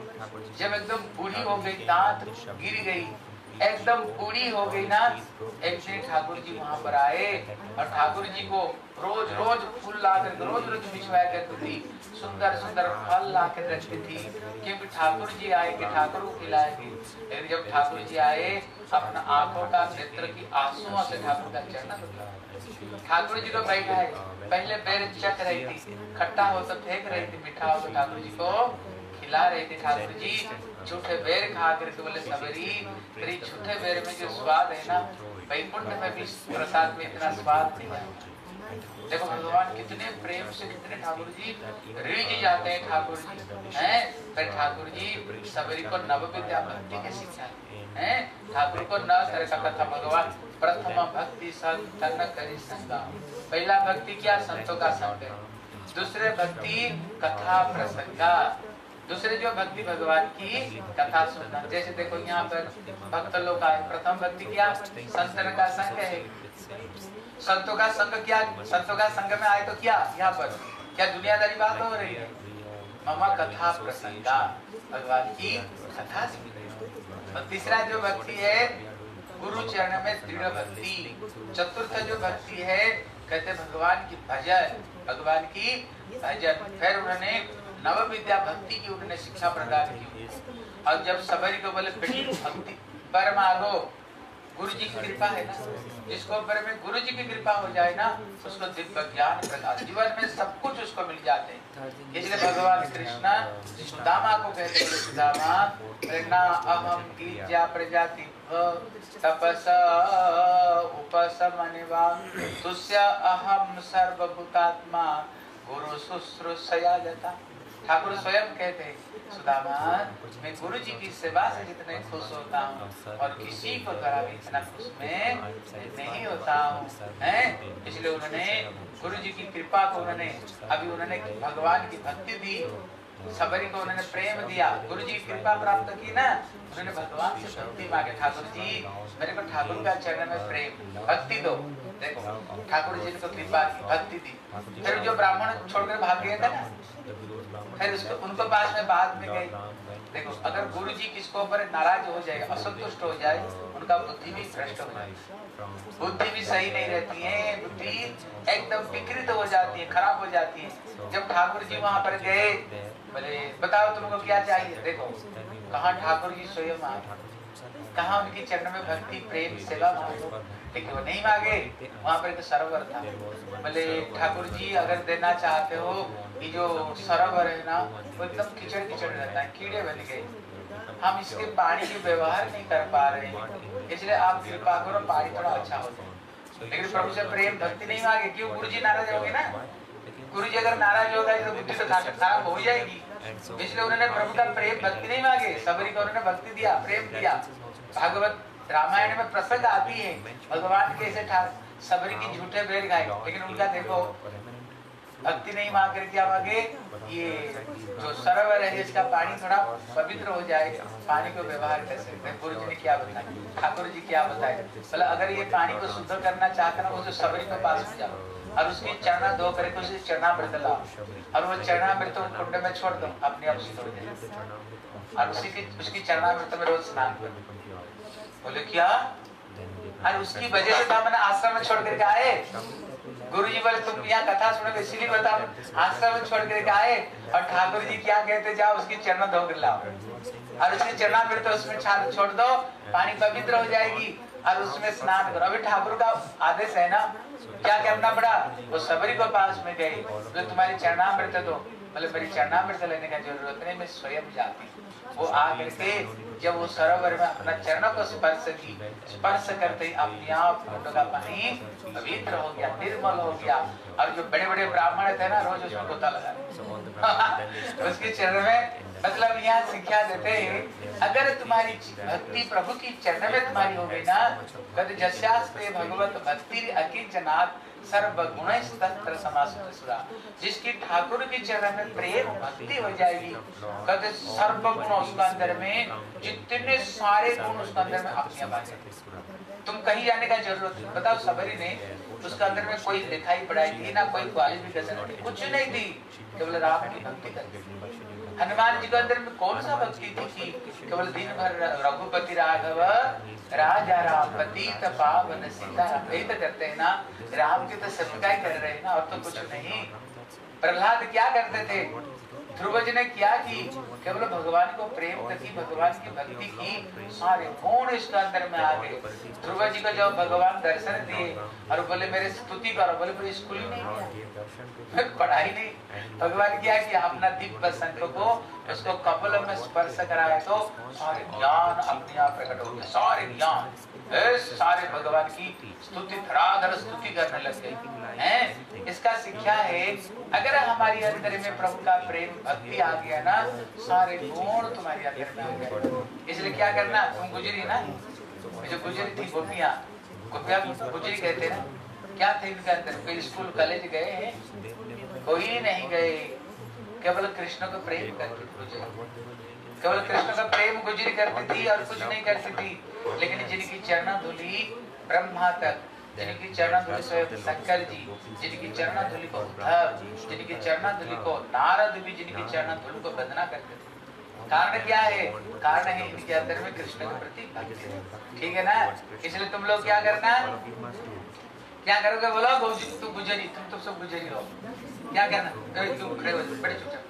जब एकदम बूढ़ी हो गई, दांत गिर गई, एकदम बूढ़ी हो गई ना, एक दिन ठाकुर जी वहां पर आए और ठाकुर जी को रोज रोज फूल ला कर रोज रोज बिछवाया करती थी, सुंदर सुंदर फल ला कर रखती थी, क्योंकि ठाकुर जी आएंगे, ठाकुर को खिलाएंगे। लेकिन जब ठाकुर जी आए, अपना आंखों का नेत्र की आंसुओं से ठाकुर का चरण, ठाकुर जी को बैठा है, पहले बेर चख रही थी, खट्टा हो तो फेंक रही थी, मीठा हो तो ठाकुर जी को खिला रहे थे। ठाकुर जी झूठे बेर खा करके बोले, सबरी तेरी झूठे बेर में जो स्वाद है ना, वैकुंठ में भी प्रसाद में इतना स्वाद नहीं है। देखो भगवान कितने प्रेम से, कितने ठाकुर जी रीझ जाते हैं, ठाकुर जी हैं। फिर ठाकुर जी सबरी को नव विद्या भक्ति की शिक्षा है, ठाकुर को न करे का कथा भगवान प्रथम भक्ति संत न करी संगा। पहला भक्ति क्या, संतों का संग, दूसरे भक्ति कथा प्रसंगा, दूसरे जो भक्ति भगवान की कथा सुनना। जैसे देखो यहाँ पर भक्त लोग आए, प्रथम भक्ति क्या, संतन का संग है, संतों का संग क्या, संतों का संग में आए तो क्या, यहाँ पर क्या दुनियादारी बात हो रही है, ममा कथा प्रसंगा, भगवान की कथा सुन रहे। और तीसरा जो भक्ति है, गुरु चरण में दृढ़ भक्ति। चतुर्थ जो भक्ति है, कहते भगवान की भजन, भगवान की भजन। फिर उन्होंने नव विद्या भक्ति की उन्होंने शिक्षा प्रदान की। और जब सबरी को बोले बेटी भक्ति पर मांगो, गुरु जी की कृपा है ना, जिसको ऊपर में गुरु जी की कृपा हो जाए ना, उसको दिव्य ज्ञान प्रकाश, जीवन में सब कुछ उसको मिल जाते हैं। इसलिए भगवान कृष्ण सुदामा को कहते हैं, सुदामा प्रेरणा अहम कीज्या प्रजाति तपस उपशमनिवा तुस्य अहम सर्वभूतात्मा गुरु शुश्रूषया जता। ठाकुर स्वयं कहते हैं, सुदामा मैं गुरु जी की सेवा से जितने खुश होता हूँ और किसी को द्वारा भी इतना खुश में नहीं होता हूँ, हैं। इसलिए उन्होंने गुरु जी की कृपा को उन्होंने, अभी उन्होंने भगवान की भक्ति दी, सबरी को उन्होंने प्रेम दिया, गुरु जी की कृपा प्राप्त की ना, उन्होंने भगवान से भक्ति मांगे, ठाकुर जी मेरे को ठाकुर का चरण में प्रेम भक्ति दो। देखो ठाकुर जी ने तो कृपा की, भक्ति दी। फिर जो ब्राह्मण छोड़कर भाग गए थे ना, फिर उसको उनको पास में बाद में गए। देखो अगर गुरु जी किसको ऊपर नाराज हो जाए, असंतुष्ट हो जाए, उनका बुद्धि भी भ्रष्ट हो जाए, बुद्धि भी सही नहीं रहती है, बुद्धि एकदम विकृत हो जाती है, खराब हो जाती है। जब ठाकुर जी वहां पर गए, बोले बताओ तुमको क्या चाहिए। देखो कहाँ ठाकुर जी स्वयं आए, कहाँ उनकी चरण में भक्ति प्रेम सेवा मांगो, लेकिन वो नहीं मांगे। वहां पर एक सरोवर था, बोले ठाकुर जी अगर देना चाहते हो, ये जो सरोवर है ना वो एकदम कीचड़ कीचड़ रहता है, कीड़े बन गए, हम इसके पानी की व्यवहार नहीं कर पा रहे हैं, इसलिए आप कृपा करो पानी थोड़ा अच्छा हो जाए। लेकिन प्रभु से प्रेम भक्ति नहीं मांगे, क्यों? गुरु जी नाराज होंगे ना। गुरु जी अगर नाराज होगा तो बुद्धि तो खराब हो जाएगी। इसलिए उन्होंने प्रभु का प्रेम भक्ति नहीं मांगे, सबरी को उन्होंने भक्ति दिया, प्रेम दिया। भागवत रामायण में प्रसंग आती है भगवान कैसे सबरी की झूठे बेर खाए, लेकिन उनका देखो भक्ति नहीं मांग कर क्या मांगे, ये जो सरोवर है इसका पानी थोड़ा पवित्र हो जाए, पानी को व्यवहार कर सकते हैं। गुरु जी ने क्या बताया, ठाकुर जी क्या बताया, बोला अगर ये पानी को शुद्ध करना चाहते ना वो सबरी के पास में जाओ और उसकी चरना धो करके उसे चरणामृत लाओ और वो चरणामृत कुंड में छोड़ दो, अपने आप शुद्ध हो जाए और उसकी चरणामृत में रोज स्नान करो। बोले क्या? और उसकी वजह से मैंने आश्रम में छोड़ करके आए। गुरु जी बोले तुम यहाँ कथा सुनोगे इसीलिए बताओ, आश्रम में छोड़ करके आए और ठाकुर जी क्या कहते, जाओ उसकी चरण धो कर लाओ और उसकी चरणामृत उसमें छोड़ दो, पानी पवित्र हो जाएगी और उसमें स्नान करो। अभी ठाकुर का आदेश है ना, क्या करना पड़ा? वो सबरी को पास में गई, बोले तुम्हारी चरणामृत दो। बोले मेरी चरणामृत लेने का जरूरत नहीं, मैं स्वयं जाती। वो आ करके जब वो सरोवर में अपना चरणों को स्पर्श की, स्पर्श करते ही अपने आप कुंड का पानी पवित्र हो गया, निर्मल हो गया। और जो बड़े बड़े ब्राह्मण थे ना रोज उसमें गोता लगा उसके चरण में। मतलब यहाँ शिक्षा देते हैं अगर तुम्हारी भक्ति प्रभु की चरण में तुम्हारी हो गई ना, कद जस्यास्ते भगवत भक्ति अकिंचनात् सर्वगुणस्तत्र समासुतसुरा, जिसकी ठाकुर के चरण में प्रेम भक्ति हो जाएगी, कद सर्वगुण उसका अंदर में, जितने सारे गुण उसका अंदर में अपने आप आ जाएंगे। तुम कहीं जाने का जरूरत नहीं। बताओ सबरी ने उसका अंदर में कोई लिखाई पढ़ाई थी ना, कोई क्वालिफिकेशन थी, कुछ नहीं थी, केवल राम की भक्ति करती। हनुमान जी के अंदर में कौन सा भक्ति थी? केवल दिन भर रघुपति राघव राजा राम पतित पावन सीताराम, यही तो करते हैं ना, राम की तो सेविका ही कर रहे हैं ना, और तो कुछ नहीं। प्रहलाद क्या करते थे? ध्रुव जी ने क्या की? केवल भगवान को प्रेम की, भगवान की भक्ति की, सारे गुण इसके अंदर में आ गए। ध्रुव जी को जब भगवान दर्शन दिए और बोले मेरे स्तुति करो, बोले मेरी स्कूल ही नहीं किया, पढ़ाई नहीं। भगवान क्या किया? अपना दिव्य शंख को उसको कपाल में स्पर्श कराया तो सारे ज्ञान अपने आप प्रकट हो गया, सारे ज्ञान सारे भगवान की स्तुति धराधर स्तुति करने लग गए हैं। इसका शिक्षा है अगर हमारी अंदर में प्रभु का प्रेम भक्ति आ गया ना, सारे गुण तुम्हारे अंदर में आ गए। इसलिए क्या करना, तुम गुजरी ना, जो गुजरी थी गोपियां, गुजरी कहते ना, क्या थे इनके अंदर? कोई स्कूल कॉलेज गए हैं? कोई नहीं गए, केवल कृष्ण को प्रेम करती थी, केवल कृष्ण का प्रेम गुजरी करती थी और कुछ नहीं करती थी। लेकिन जिनकी चरण धूलि ब्रह्मा तक, जिनकी चरण धूलि स्वयं शंकर जी, जिनकी चरण धूलि को उद्धव, जिनकी चरण धूलि को नारद भी, जिनकी चरण धूलि को वंदना करते थे। कारण क्या है? कारण है इनके अंदर में कृष्ण के प्रति भक्ति। ठीक है ना? इसलिए तुम लोग क्या करना, क्या करोगे? बोलो तुम गुजरी, तुम तो सब गुजरी हो, क्या करना? तुम खड़े हो, बड़े चुपचाप।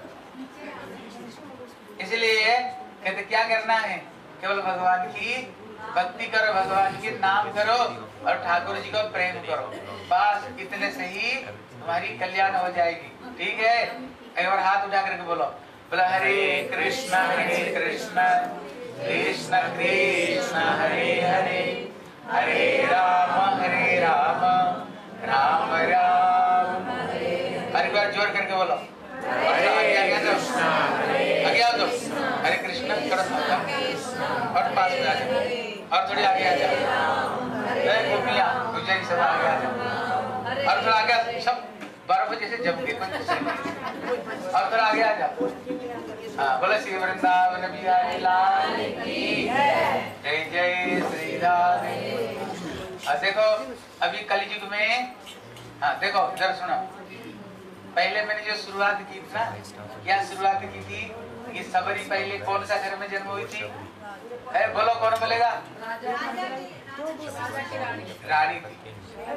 इसलिए कहते क्या करना है? केवल भगवान की भक्ति करो, भगवान के नाम करो और ठाकुर जी को प्रेम करो, बस इतने से ही तुम्हारी कल्याण हो जाएगी। ठीक है? एक बार हाथ उठा करके बोलो, बोला हरे कृष्ण कृष्ण कृष्ण हरे हरे, हरे राम राम राम हरे। बार जोर करके बोलो, हरे कृष्ण हरे कृष्ण और पास में आ जाओ और थोड़ी आगे आ जाओ, गोपियां गुजरी सब आगे आ जाओ और थोड़ा आगे, सब 12 बजे से जम गए और थोड़ा आगे आ जाओ। हाँ, बोलो श्री वृंदावन बिहारी लाल की जय, जय श्री राधे। देखो अभी कलयुग में, हाँ देखो इधर सुनो, पहले मैंने जो शुरुआत की थी ना, क्या शुरुआत की थी? ये सबरी पहले कौन सा घर में जन्म हुई थी? बोलो कौन बोलेगा? रानी थी।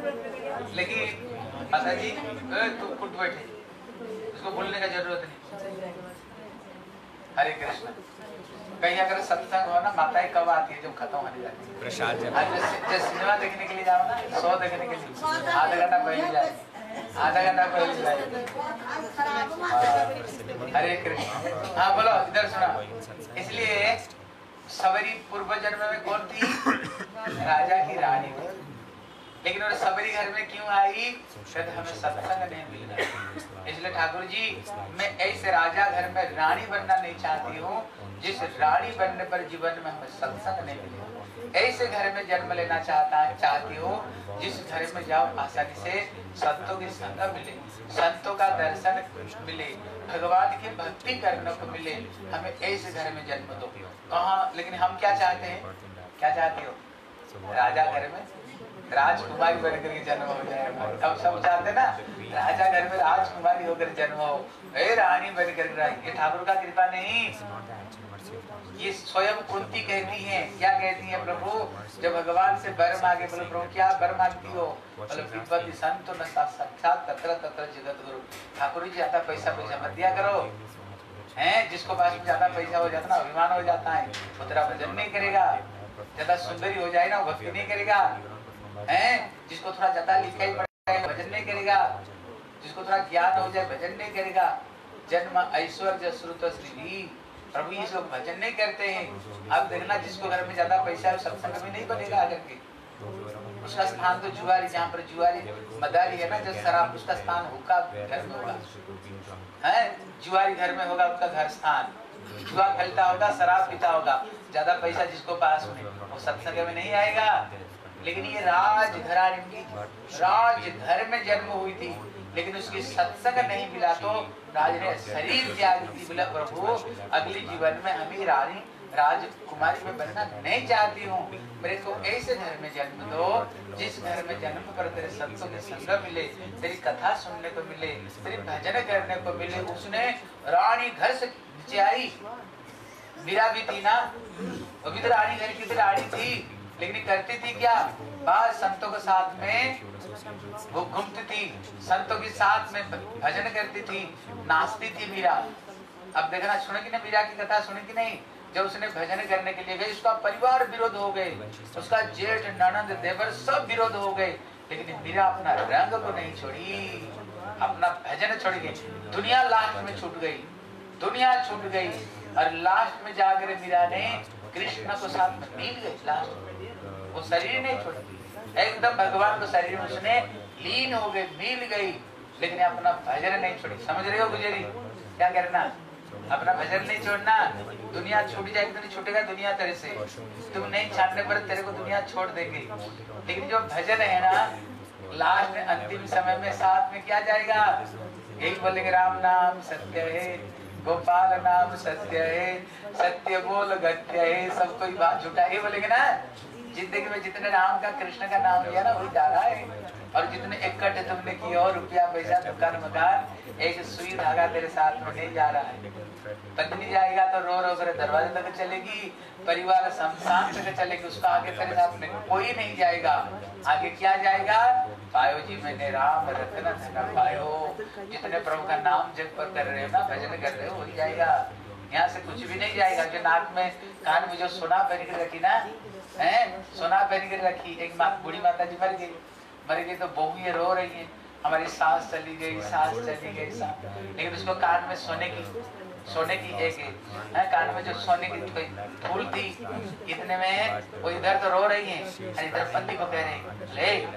लेकिन माता जी तू खुद बैठे, उसको बोलने का जरूरत नहीं। हरे कृष्ण। कहीं अगर सत्संग हो ना, माताएं कब आती है? जब खत्म होने जाती है प्रसाद। जब सिनेमा देखने के लिए जाओ ना, 100 देखने के लिए आधा घंटा पहले जाए, आधा घंटा पहले जाए। हरे कृष्ण। हाँ बोलो, इधर सुना। इसलिए सबरी पूर्व जन्म में कौन थी? राजा की रानी थी। लेकिन वो सबरी घर में क्यों आई? शायद हमें सत्संग नहीं मिल रहा। इसलिए ठाकुर जी मैं ऐसे राजा घर में रानी बनना नहीं चाहती हूँ जिस रानी बनने पर जीवन में हमें सत्संग नहीं मिले। ऐसे घर में जन्म लेना चाहती हूँ जिस घर में जाओ आसानी से संतों की संग मिले, संतों का दर्शन मिले, भगवान की भक्ति करने को मिले। हमें ऐसे घर में जन्म दो। कहाँ? लेकिन हम क्या चाहते हैं? क्या चाहते हो? राजा घर में राजकुमारी बनकर के जन्म हो जाए। हम सब चाहते ना राजा घर में राजकुमारी होकर जन्म हो, रानी बनकर। ये ठाकुर का कृपा नहीं, ये स्वयं कुंती कहती है। क्या कहती है? प्रभु जब भगवान से वर मांगे, बोले प्रभु क्या वर मांगती हो? बोले विपत्ति संतो न साक्षात तत्र तत्र जगत गुरु। ठाकुर जी ज्यादा पैसा मत दिया करो, हैं? जिसको पास में ज्यादा पैसा हो जाता ना, अभिमान हो जाता है, वो तेरा भजन नहीं करेगा। ज्यादा सुंदरी हो जाए ना, वो भक्ति नहीं करेगा, हैं? जिसको थोड़ा ज्यादा लिखाई पड़े भजन नहीं करेगा, जिसको थोड़ा ज्ञान हो जाए भजन नहीं करेगा। जन्म ऐश्वर्य श्रुत श्री, प्रभु ये लोग भजन नहीं करते हैं। अब देखना जिसको घर में ज्यादा पैसा है सत्संग में नहीं बनेगा आकर के। उसका स्थान तो जुआरी, जहाँ पर जुआरी मदारी है ना, जो शराब, उसका स्थान हुक्का घर में होगा, है? जुआरी घर में होगा उसका घर स्थान, जुआ खेलता होगा, शराब पीता होगा, ज्यादा पैसा जिसको पास में, वो सत्संग में नहीं आएगा। लेकिन ये राजघरानी राजघर में जन्म हुई थी, लेकिन उसकी सत्संग नहीं मिला तो राज ने शरीर त्याग दी। बोला प्रभु अगले जीवन में हमें रानी राजकुमारी में बनना नहीं चाहती हूँ, मेरे को ऐसे घर में जन्म दो जिस घर में जन्म पर तेरे संतों के संग मिले, तेरी कथा सुनने को मिले, तेरी भजन करने को मिले। उसने रानी घर से नीचे आई, मीरा भी थी ना, वो भी तो रानी घर की रानी थी, लेकिन करती थी क्या? बाहर संतों के साथ में वो घूमती थी, संतों के साथ में भजन करती थी, नाचती थी मीरा। अब देखना, सुनेगी ना मीरा की कथा, सुनेगी नहीं? जब उसने भजन करने के लिए गई, उसका परिवार विरोध हो गए, उसका जेठ ननद देवर सब विरोध हो गए, लेकिन मीरा अपना रंग को नहीं छोड़ी, अपना भजन छोड़ गई। दुनिया लास्ट में छूट गई, दुनिया छूट गई, और लास्ट में जाकर मीरा ने कृष्ण को साथ में मिल गई। लास्ट में वो शरीर नहीं छोड़ी, एकदम भगवान को शरीर में उसने लीन हो गई, मिल गई, लेकिन अपना भजन नहीं छोड़ी। समझ रहे हो गुजरी? क्या करना? अपना भजन नहीं छोड़ना। दुनिया छूट जाएगी तो नहीं छूटेगा दुनिया तेरे से, तुम नहीं छाड़ने पर तेरे को दुनिया छोड़ देगी। लेकिन जो भजन है ना, लास्ट में अंतिम समय में साथ में क्या जाएगा? यही बोलेंगे राम नाम सत्य है, गोपाल नाम सत्य है, सत्य बोल गत्य है, सब कोई बात झूठा है बोलेंगे ना। जिंदगी में जितने राम का कृष्ण का नाम लिया ना, वही जा रहा है। और जितने इकट्ठे तुमने किए और रुपया पैसा दुकान मकान, एक सुई धागा तेरे साथ में नहीं जा रहा है। पत्नी जाएगा तो रो रो कर दरवाजे तक चलेगी, परिवार शमशान तक चलेगी, उसका आगे तेरे साथ में कोई नहीं जाएगा। आगे क्या जाएगा? पायो जी मैंने राम रत्न धन पायो। जितने प्रभु का नाम जप पर कर रहे हो ना, भजन कर रहे हो, वही जाएगा। यहाँ से कुछ भी नहीं जाएगा। जो नाक में कान में जो सोना पहन के रखी ना, है सोना पहन के रखी, एक बूढ़ी माता जी मर गई तो बहू ये रो रही है, हमारी सास चली गई, सास चली गई, लेकिन उसको कान में सोने की एक कान में जो सोने की फूल थी, इतने में वो इधर तो रो रही है, इधर पति को कह रहे हैं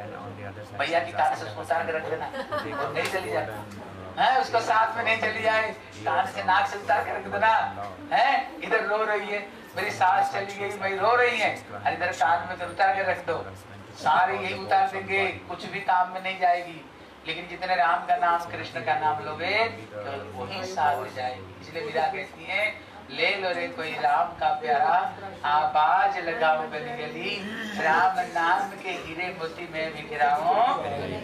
ले भैया की कान से उसको उतार के रख देना, वो नहीं चली जाए, है उसको साथ में नहीं चली जाए, कान से नाक से उतार के रख देना, है इधर रो रही है, मेरी सास चली गई, मैं रो रही है, और इधर कान में उतार के रख दो। सारे यही उतार देंगे, कुछ भी काम में नहीं जाएगी। लेकिन जितने राम का नाम कृष्ण का नाम लोगे तो वही साथ जाएगी। इसलिए मीरा कहती है ले लो रे कोई राम का प्यारा, आवाज लगाओ गली गली, राम नाम के हीरे मोती में बिखराऊं।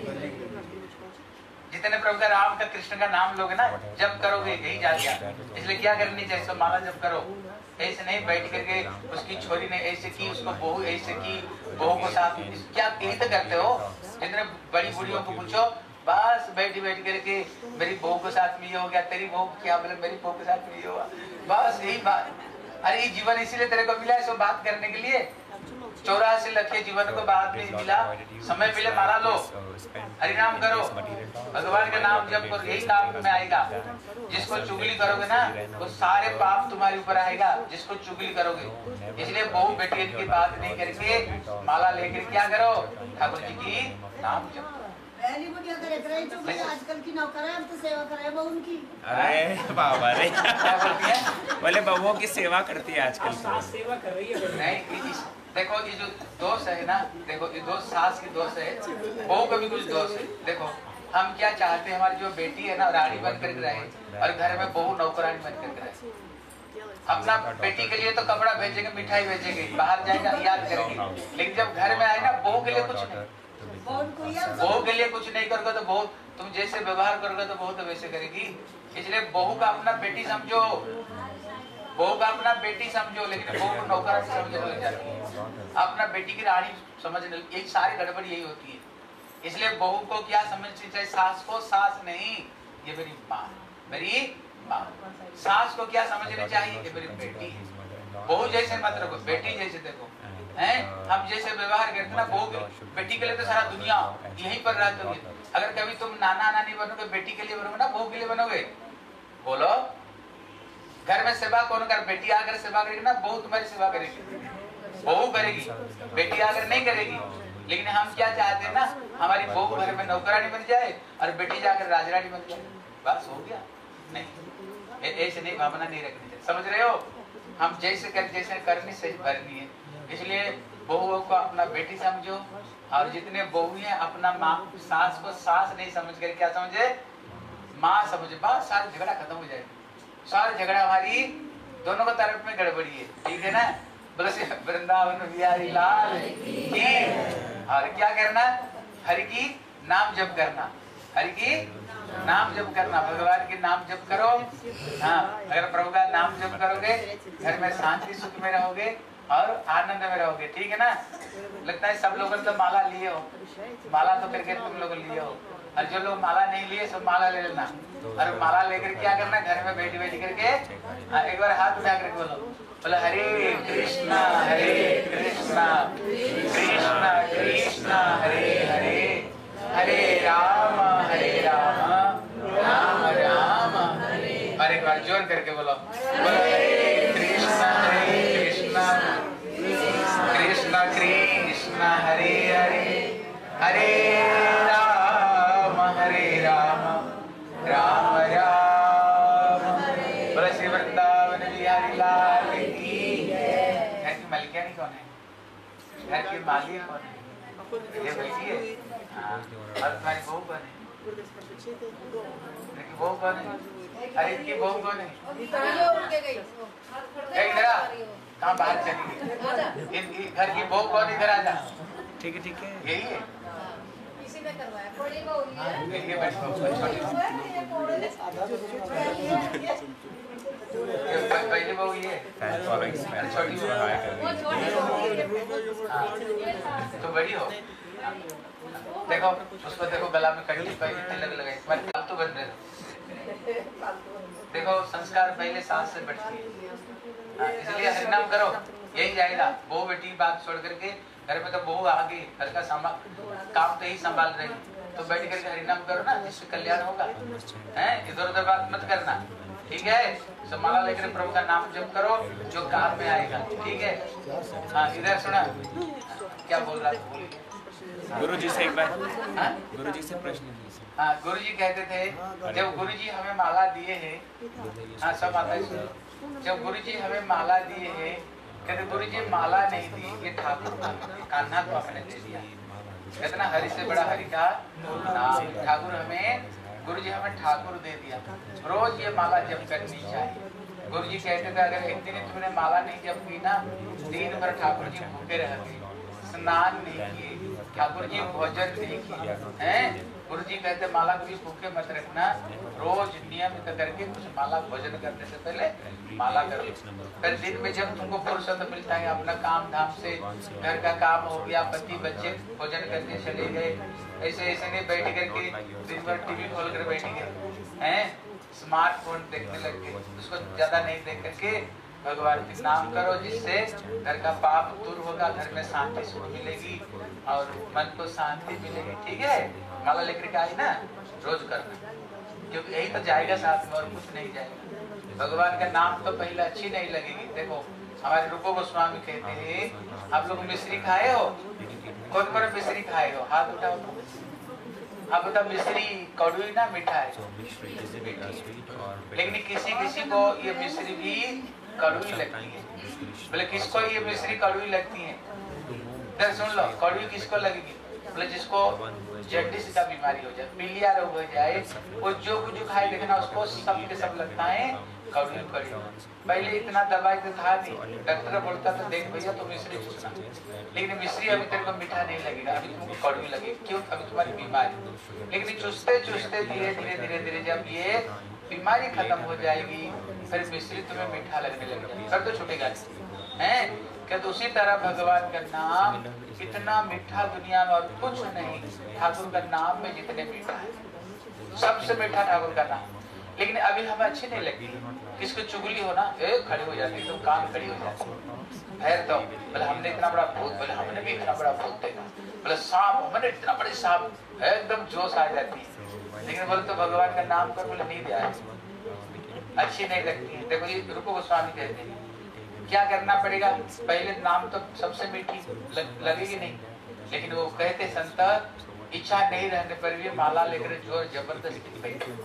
जितने प्रभु का राम का कृष्ण का नाम लोगे ना, जब करोगे यही जा गया। इसलिए क्या करनी चाहिए? सब माला जब करो, ऐसे नहीं बैठ करके उसकी छोरी ने ऐसे की, उसको बहू ऐसे की, बहू को साथ क्या यही तो करते हो। जितने बड़ी बूढ़ियों को पूछो, बस बैठ करके मेरी बहू के साथ में ये हो गया, तेरी बहू क्या बोले मेरी बहू के साथ में ये हुआ, बस यही बात। अरे ये जीवन इसीलिए तेरे को मिला है, सब बात करने के लिए। 84 लाख जीवन को बाद में मिला, समय मिले मारा लो, हरिनाम करो, भगवान का नाम जप करो, यही काम में आएगा। जिसको चुगली करोगे ना वो सारे पाप तुम्हारे ऊपर आएगा, जिसको चुगली करोगे। इसलिए बहू बेटी इनकी बात नहीं करके माला लेकर क्या करो, ठाकुर जी की नाम जप। आजकल की नौकर है, अब तो सेवा कराए बहू उनकी। अरे बाबा रे, क्या बोलती है? बोले बहुओं की सेवा करती है आजकल। सेवा कर रही है। नहीं, देखो ये जो दोष है ना, देखो ये दोष सास की दोष है, बहू का भी कुछ दोष है। देखो हम क्या चाहते हैं, हमारी जो बेटी है ना रानी बन कर रहे और घर में बहू नौकरानी बन कर रहे। अपना बेटी के लिए तो कपड़ा भेजेंगे, मिठाई भेजेंगे, बाहर जाएगा याद करेंगे, लेकिन जब घर में आए ना बहू के लिए कुछ नहीं, बहू के लिए कुछ नहीं करोगे तो बहू तुम जैसे व्यवहार करोगे तो बहू तो वैसे करेगी। इसलिए बहू का अपना बेटी समझो, बहू का अपना बेटी समझो, लेकिन बहू को नौकरानी समझने लग जाती है, अपना बेटी की रानी समझने, यही सारी गड़बड़ी यही होती है। इसलिए बहू को क्या समझनी चाहिए, सास को सास नहीं, ये मेरी माँ, मेरी माँ। सास को क्या समझनी चाहिए, ये मेरी बेटी है। बहू जैसे मत रखो, बेटी जैसे देखो हैं। हम जैसे व्यवहार करते ना बहू बेटी के लिए तो सारा दुनिया यहीं पर रहते हुए, अगर कभी तुम नाना नानी बनोगे बेटी के लिए बनोगे ना बहू के लिए बनोगे, बोलो घर में सेवा कौन कर, बेटी आकर सेवा करेगी ना, बहू तुम्हारी सेवा करेगी, बहू करेगी, बेटी आकर नहीं करेगी। लेकिन हम क्या चाहते हैं ना, हमारी बहू घर में नौकरानी बन जाए और बेटी जाकर राजरानी बन जाए, बस हो गया। नहीं, ऐसे नहीं, भावना नहीं रखनी चाहिए, समझ रहे हो। हम जैसे करनी सही भरनी है। इसलिए बहुओं को अपना बेटी समझो, और जितने बहू हैं अपना माँ, सास को सास नहीं समझ कर क्या समझे, माँ समझे, बस सारा झगड़ा खत्म हो जाएगा। सारा झगड़ा हमारी दोनों का तरफ में गड़बड़ी है, ठीक है ना। बोले वृंदावन बिहारी लाल की। और क्या करना, हरि की नाम जप करना, हरि की नाम जप करना, भगवान के नाम जप करो। हाँ, अगर प्रभु का नाम जप करोगे घर में शांति सुख में रहोगे और आनंद में रहोगे, ठीक है ना। लगता है सब लोगों ने तो माला लिए हो, माला तो करके तुम लोग लिए हो, और जो लोग माला नहीं लिए सब माला ले लेना। और माला लेकर क्या करना, घर में बैठी बैठी करके एक बार हाथ उठा करके बोलो हरे कृष्णा कृष्णा कृष्णा हरे हरे, हरे राम राम राम। और एक बार जोर करके बोलो हरे कृष्णा कृष्णा कृष्णा हरे हरे, हरे राम राम राम। बोलो श्री वृंदावन बिहारी लाल की। घर की मलिकानी कौन है, घर की माली कौन है, ये बेटी है। और तुम्हारी बहू कौन है, बहू कौन है, अरे इनकी बहू कौन है, इधर आ, कहाँ बाहर चली गई, इनकी घर की बहू कौन, इधर आ जा। ठीक है यही है, इसी ने करवाया, बड़ी बहू है, ये बड़ी बहू पहली बहू ये, छोटी तो बड़ी हो। देखो उसको, देखो गला में कड़ी पहले लग लगाई, फालतू बन रहे। देखो संस्कार पहले सास से बढ़ती है, इसलिए हरिनाम करो, यही जाएगा। बहू बेटी बात छोड़ करके, घर में तो बहू आ गई, घर का काम तो ही संभाल रही, तो बैठ करके हरिनाम करो ना, जिससे कल्याण होगा। हैं, इधर उधर बात मत करना, ठीक है। सब माला लेकर प्रभु का नाम जप करो, जो काम में आएगा, ठीक है। हाँ, इधर सुना क्या बोल रहा था, गुरु जी से एक बार, गुरु जी से प्रश्न। हाँ, गुरु जी कहते थे, जब गुरु जी हमें माला दिए हैं, हाँ सब आता है, जब गुरु जी हमें माला दिए हैं, कहते गुरु जी माला नहीं दी, ये ठाकुर कान्हा को हमने दे दिया। कहते ना हरि से बड़ा हरि का नाम, ठाकुर हमें, गुरु जी हमें ठाकुर दे दिया। रोज ये माला जप करनी चाहिए। गुरु जी कहते थे अगर एक दिन तुमने माला नहीं जप की ना, दिन भर ठाकुर जी भूखे रह गए, स्नान नहीं किए, ठाकुर जी भोजन नहीं किए हैं। गुरु जी कहते माला कभी भूखे मत रखना, रोज नियमित करके कुछ माला भोजन करने से पहले माला करो। फिर दिन में जब तुमको फुर्सत मिलता है, अपना काम धाम से, घर का काम हो गया, पति बच्चे भोजन करने चले गए, ऐसे ऐसे नहीं बैठ करके दिन भर टीवी खोल कर बैठ गए हैं, स्मार्टफोन देखने लग गए, उसको ज्यादा नहीं देख करके भगवान के नाम करो, जिससे घर का पाप दूर होगा, घर में शांति सुख मिलेगी और मन को शांति मिलेगी। ठीक है, माला लेकर के आई ना, रोज करना, क्योंकि यही तो जाएगा साथ में और कुछ नहीं जाएगा। भगवान का नाम तो पहले अच्छी नहीं लगेगी। देखो हमारे रूप गोस्वामी कहते हैं, आप लोग मिश्री खाए हो? कौन कौन मिश्री खाए हो? हाथ उठाओ। आप बताओ, मिश्री कड़वी ना मीठा है? लेकिन किसी किसी को ये मिश्री भी कड़वी लगती है। बोले किसको ये मिश्री कड़वी लगती है? इधर सुन लो, कड़वी किसको लगेगी? बोले जिसको जन्डिस का बीमारी हो जाए, पीलिया रोग हो जाए, वो जो कुछ खाए देखना उसको सब के सब लगता है कड़वी कड़वी। पहले इतना दवाई तो था नहीं, डॉक्टर बोलता था देख भैया तो मिश्री चूसना, लेकिन मिश्री अभी तेरे को मीठा नहीं लगेगा, अभी तुमको कड़वी लगेगी। क्यों? अभी तुम्हारी बीमारी। लेकिन चूसते चूसते धीरे धीरे धीरे धीरे जब ये बीमारी खत्म हो जाएगी, फिर मिश्री तुम्हें मीठा लगने लगेगा, फिर तो छूटेगा है क्या? तो उसी तरह भगवान का नाम इतना मीठा दुनिया में और कुछ नहीं। ठाकुर का नाम में जितने मीठा है, सबसे मीठा ठाकुर का नाम। लेकिन अभी हमें अच्छी नहीं लगती। किसको चुगली हो ना, खड़ी हो जाती, तुम कान खड़ी हो जाती। फिर तो बोले हमने इतना बड़ा भूत, बोले हमने भी इतना बड़ा भूत देखा, बोले सांप, हमने इतना बड़े सांप, एकदम जोश आ जाती है। लेकिन बोले तो भगवान का नाम कर, बोले नहीं दिया, अच्छी नहीं लगती है। देखो ये रूप गोस्वामी कहते हैं क्या करना पड़ेगा? पहले नाम तो सबसे मीठी लगेगी नहीं, लेकिन वो कहते संत इच्छा नहीं रहने पर भी माला लेकर जोर जबरदस्ती बैठो,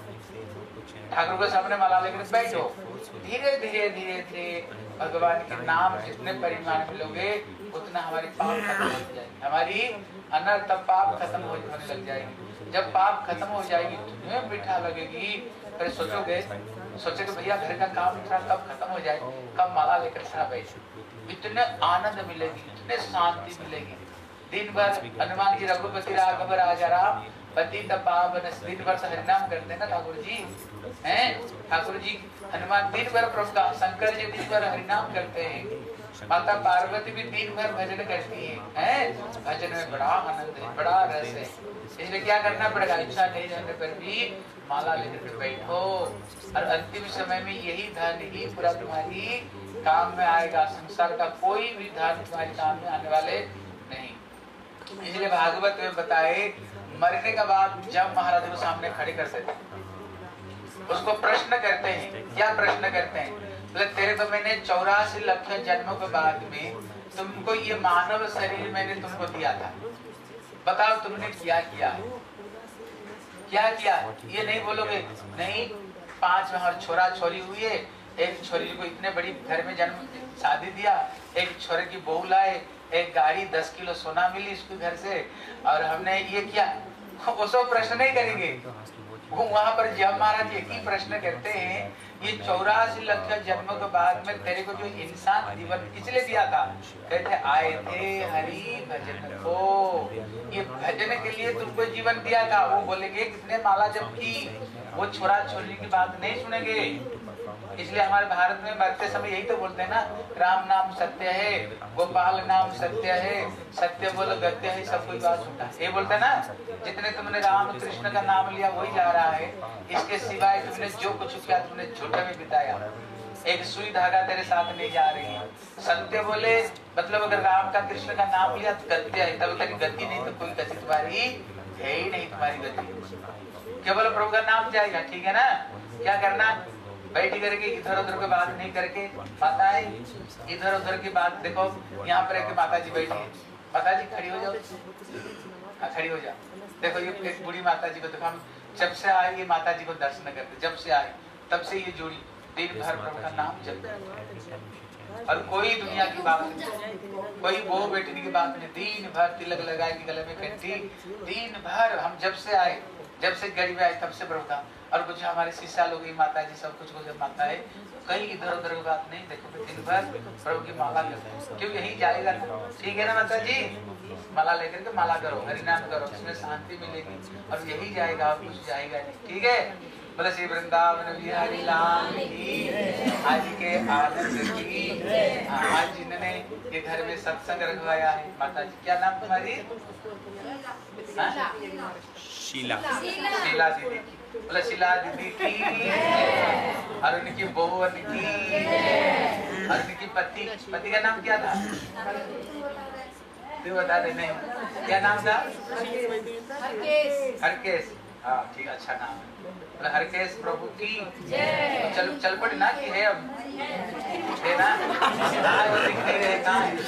ठाकुर के सामने माला लेकर बैठो। धीरे धीरे धीरे धीरे भगवान के नाम जितने परिमाण में लोगे उतना हमारी पाप खत्म हो जाएगी, हमारी अनर्थ पाप खत्म होने लग जाएगी। जब पाप खत्म हो जाएगी तुम्हें मीठा लगेगी, फिर सोचोगे भैया घर का काम इतना कब खत्म हो जाए, कब माला लेकर सारा बैठे, इतने आनंद मिलेगी, इतने शांति मिलेगी। दिन भर हनुमान जी रघुपति राघव राजा राम पतित पावन, दिन भर हरिनाम करते हैं ना ठाकुर जी, हैं ठाकुर जी हनुमान दिन भर प्रभु का, शंकर जी दिन भर हरिनाम करते हैं, माता पार्वती भी दिन भर भजन करती हैं। भजन में बड़ा आनंद है, बड़ा रस है। इसलिए क्या करना पड़ेगा? इच्छा नहीं रहने पर भी माला लेकर बैठो, और अंतिम समय में यही धन ही पूरा तुम्हारी काम में आएगा। संसार का कोई भी धन तुम्हारे काम में आने वाले नहीं। इसलिए भागवत में बताए, मरने के बाद जब महाराज को सामने खड़े करते थे, उसको प्रश्न करते हैं। क्या प्रश्न करते हैं? बोले तेरे को मैंने 84 लाख जन्मों के बाद में तुमको ये मानव शरीर मैंने तुमको दिया था, बताओ तुमने क्या किया? क्या किया? ये नहीं बोलोगे नहीं 5 और छोरा छोरी हुई है, एक छोरी को इतने बड़ी घर में जन्म शादी दिया, एक छोरे की बहू लाए, एक गाड़ी 10 किलो सोना मिली इसको घर से, और हमने ये किया। वो सब प्रश्न नहीं करेंगे। वो वहां पर जब महाराज एक ही प्रश्न करते हैं, ये 84 लाख जन्मों के बाद में तेरे को जो इंसान जीवन इसलिए दिया था, कहते आए थे हरि भजन को, ये भजन के लिए तुमको जीवन दिया था। वो बोलेंगे कितने माला जब की, वो छोरा छोरी की बात नहीं सुनेंगे। इसलिए हमारे भारत में मरते समय यही तो बोलते हैं ना, राम नाम सत्य है, गोपाल नाम सत्य है, सत्य बोलो गत्य है, सब कोई बात सुनता है, ये बोलते हैं ना। जितने तुमने राम कृष्ण का नाम लिया वही जा रहा है, इसके सिवाय तुमने जो कुछ किया तुमने झूठे में बिताया, एक सुई धागा तेरे साथ नहीं जा रही है। सत्य बोले मतलब अगर राम का कृष्ण का नाम लिया तो गत्य है, तब तक गति नहीं तो कोई गति तुम्हारी है ही नहीं, तुम्हारी गति केवल प्रभु का नाम जाएगा। ठीक है ना? क्या करना? बैठ करके इधर उधर की बात नहीं करके, माताएं इधर उधर की बात, देखो यहाँ पर एक माता जी बैठी है, माता जी खड़ी हो जाओ, खड़ी हो जाओ। देखो ये एक बूढ़ी माता जी को देखो, हम जब से आए ये माता जी को दर्शन करते, जब से आए तब से ये जोड़ी दिन भर प्रभु का नाम जपते, और कोई दुनिया की बात नहीं, कोई बहू बेटी की बात नहीं, दिन भर तिलक लगाए के गले में कंठी, दिन भर। हम जब से आए, जब से गरीब आए तब से प्रभु का, और कुछ हमारे शिष्या लोग माता जी सब कुछ माता है, कहीं इधर उधर की बात नहीं। देखो दिन भर प्रभु की माला करते हैं, क्यों यही जाएगा ना। ठीक है ना माता जी? माला लेकर के माला करो, हरिनाम करो, इसमें शांति मिलेगी, और यही जाएगा और कुछ जाएगा नहीं। ठीक है? बोले श्री वृंदावन बिहारी लाल की, आज के आनंद की। आज जिन्होंने ये घर में सत्संग रखवाया है, माता जी क्या नाम तुम्हारी? शीला। शीला दीदी की बोला शीला दीदी की और उनकी बहुवन की और उनकी पति का नाम क्या था? तू बता दे। नहीं, क्या नाम था? हरकेश। हाँ ठीक, अच्छा नाम है। बोला हरकेश प्रभु की चल चल पड़ ना कि है अब है ना। वो दिख नहीं रहे कहाँ है?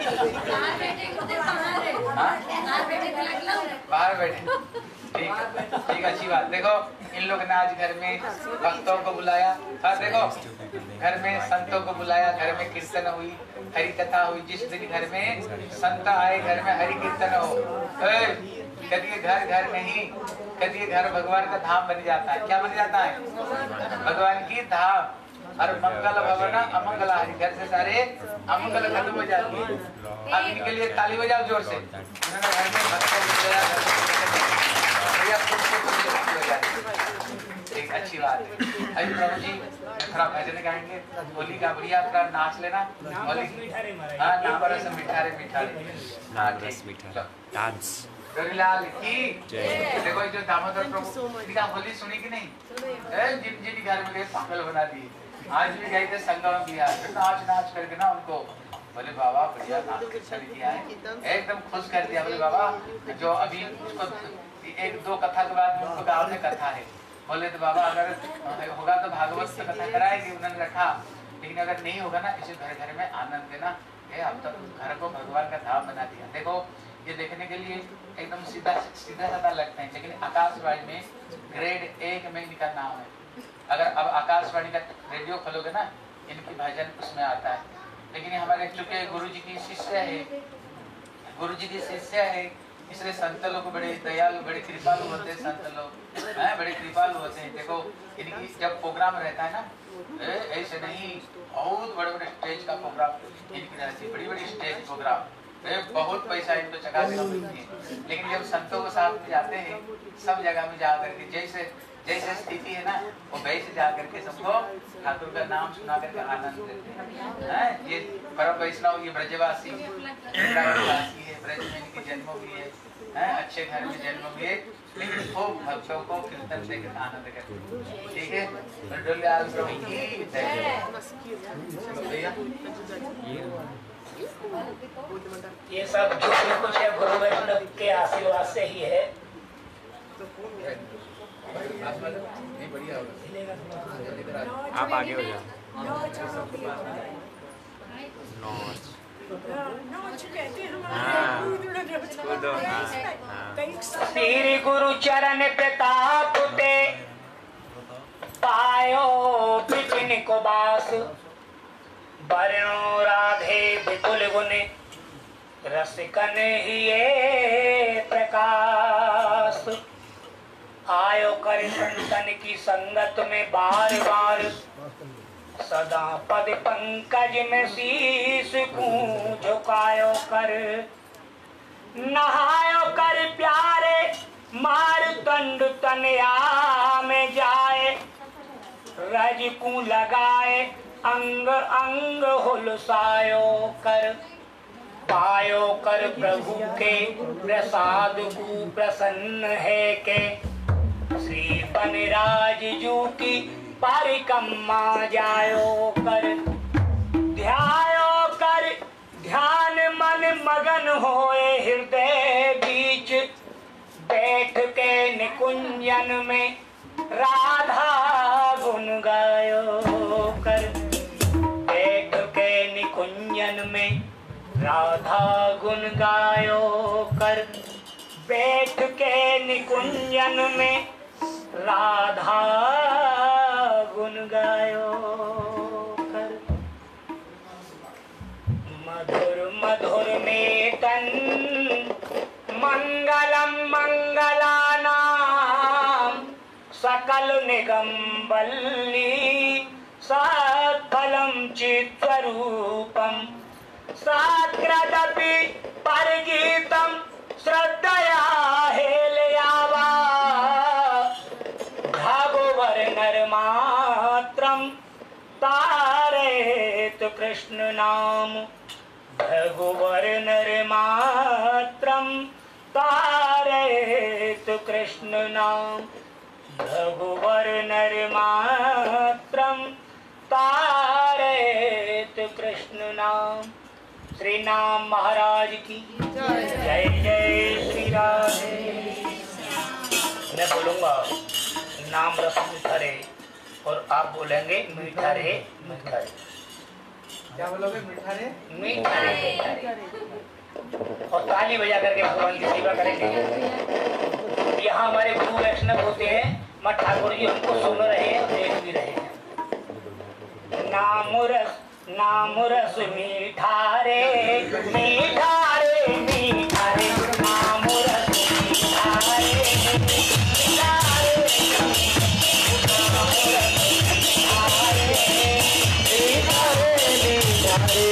बाहर बैठे। ठीक ठीक, अच्छी बात। देखो इन लोग ने आज घर में भक्तों को बुलाया और देखो घर में संतों को बुलाया, घर में कीर्तन हुई, हरि कथा हुई। जिस दिन घर में संत आए, घर में हरि कीर्तन हो, कभी घर घर नहीं, कभी घर भगवान का धाम बन जाता है। क्या बन जाता है? भगवान की धाम। और मंगल भवन अमंगल हरि, घर से सारे अमंगल खत्म हो जाती है। अब इनके लिए ताली बजाओ जोर से। उन्होंने घर में भक्तों को बुलाया, एक अच्छी बात है। अभी प्रभु जी थोड़ा भजन गाएंगे, होली का बढ़िया थोड़ा नाच लेना। होली हाँ ना बरस मिठारे मिठारे। हाँ ठीक, डांस गौरीलाल की देखो जो दामोदर प्रभु इनका होली सुनी कि नहीं? जिन जिन घर में गए पागल बना दिए। आज भी गए थे संगम बिहार, नाच नाच करके ना उनको बोले बाबा बढ़िया नाच किया है, एकदम खुश कर दिया। बोले बाबा जो अभी उसको एक दो कथा के बाद उनको गाँव में कथा है। बोले तो बाबा अगर होगा तो भागवत से कथा कराएगी, उन्होंने रखा। लेकिन अगर नहीं होगा ना, इसे घर घर में आनंद देना है। अब तो घर को भगवान का धाम बना दिया। देखो ये देखने के लिए एकदम सीधा साधा लगते हैं, लेकिन आकाशवाणी में ग्रेड 1 में इनका नाम है। अगर अब आकाशवाणी का रेडियो खोलोगे ना, इनकी भजन उसमें आता है। लेकिन हमारे चूंकि गुरु जी की शिष्य है, गुरु जी की शिष्य है, इसलिए संत लोग बड़े दयालु, बड़े कृपालु होते हैं। संत लोग बड़े कृपालु होते हैं। देखो इनकी जब प्रोग्राम रहता है ना, ऐसे नहीं, बहुत बड़े बड़े स्टेज का प्रोग्राम इनकी रहती है, बड़ी बड़ी स्टेज प्रोग्राम, बहुत पैसा इनको चका देना मिलती है। लेकिन जब संतों के साथ में जाते हैं, सब जगह में जा करके जैसे जैसे स्थिति है ना, वो वैसे जा करके सबको ठाकुर का नाम सुना करके आनंद देते हैं। ये परम वैष्णव, ये ब्रजवासी है, ब्रज में इनकी जन्म हुई है, अच्छे घर में जन्म हुए, लेकिन खूब भक्तों को कीर्तन देकर आनंद करते। ठीक है, डोलियाल प्रभु की जय। ये सब जो कुछ है गुरु वैष्णव के आशीर्वाद से ही है। आप आगे हो जाओ। श्री गुरु चरण प्रताप ते पायो बिपिन को बास, बरनो राधे विपुल गुण रसिकन ही प्रकाश। आयो कर संतन की संगत में बार बार, सदा पद पंकज में शीश को झुकायो कर। नहायो कर प्यारे मार दंड तनया में जाए, रज को लगाए अंग अंग हुलसायो कर। पायो कर प्रभु के प्रसाद को प्रसन्न है के, श्री बनराज जू की परिक्रमा जायो कर। ध्यायो कर ध्यान मन मगन होए हृदय बीच, बैठ के निकुंजन में राधा गुण गायो कर। बैठ के निकुंजन में राधा गुण गायो कर। बैठ के निकुंजन में राधा गुण गायो कर। मधुर मधुर में तन मंगलम मंगलानाम, सकल निगम वल्ली सत्फलम चित्स्वरूपम। साकृदपि परगीतम श्रद्धया हेलयावा, भगवर नरमात्रम तारेत कृष्ण नाम। भगवर नरमात्रम तारेत कृष्ण नाम। रघुवर नर मात्रम तारयत कृष्ण नाम। श्री नाम महाराज की जय जय श्री राम। मैं बोलूंगा नाम रस मीठा रे और आप बोलेंगे मीठा रे मीठा रे। क्या बोलोगे? मीठा रे मीठा रे मीठा रे। और ताली बजा करके भगवान की सेवा करेंगे। यहाँ हमारे गुरु वैष्णव होते हैं, मठ ठाकुर जी हमको सुन रहे हैं, देख भी रहे हैं। नाम रस मीठा रे मीठा रे मीठा रे। नाम रस मीठा रे मीठा रे। नाम रस मीठा रे मीठा रे मीठा रे।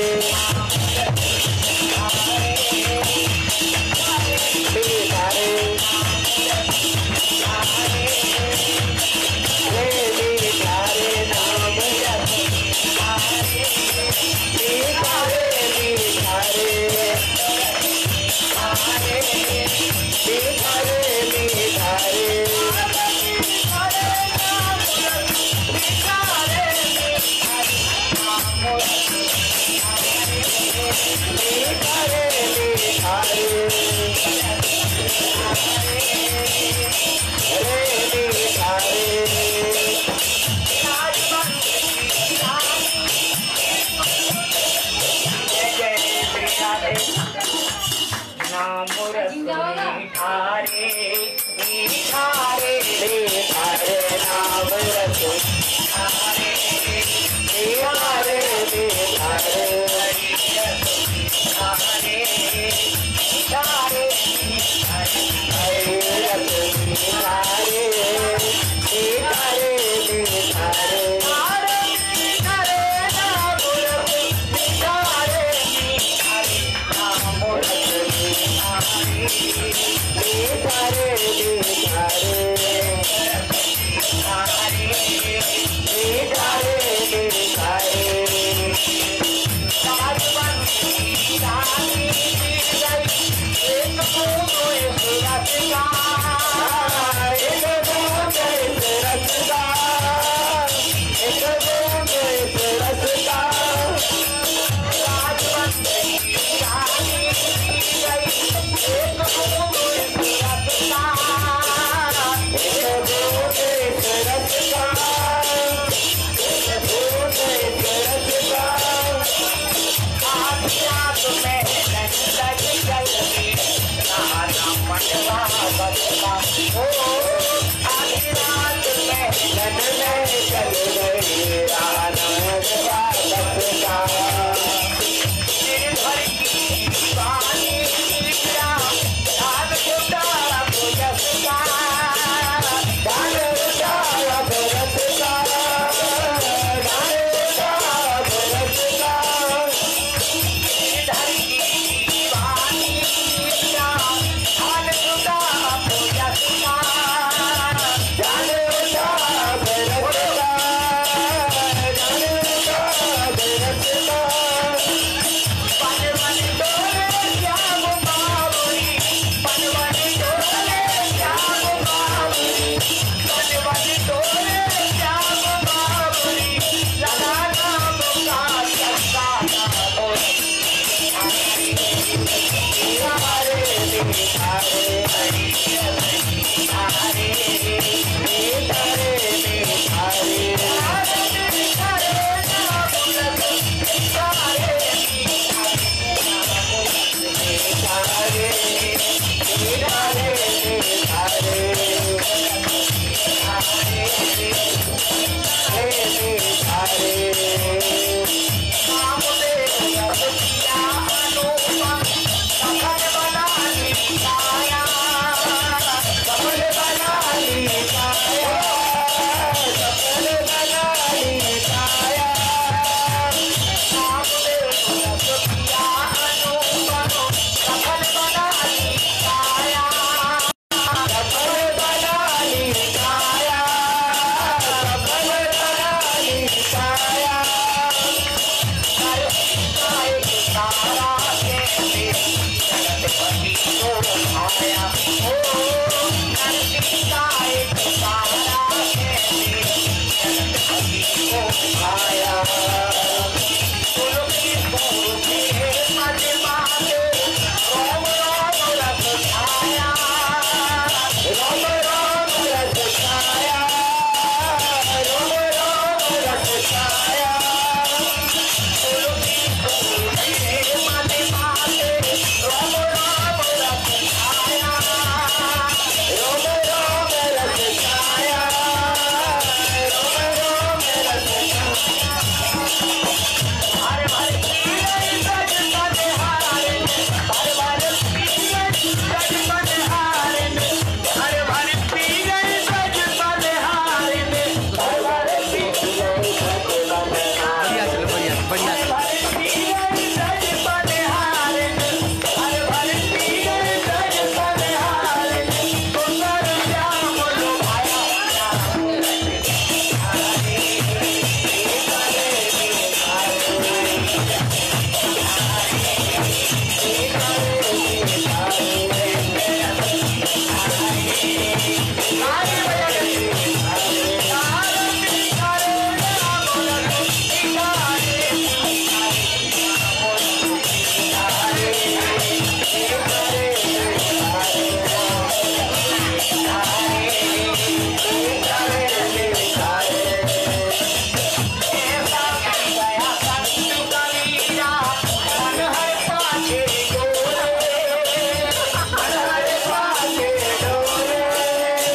Thank you.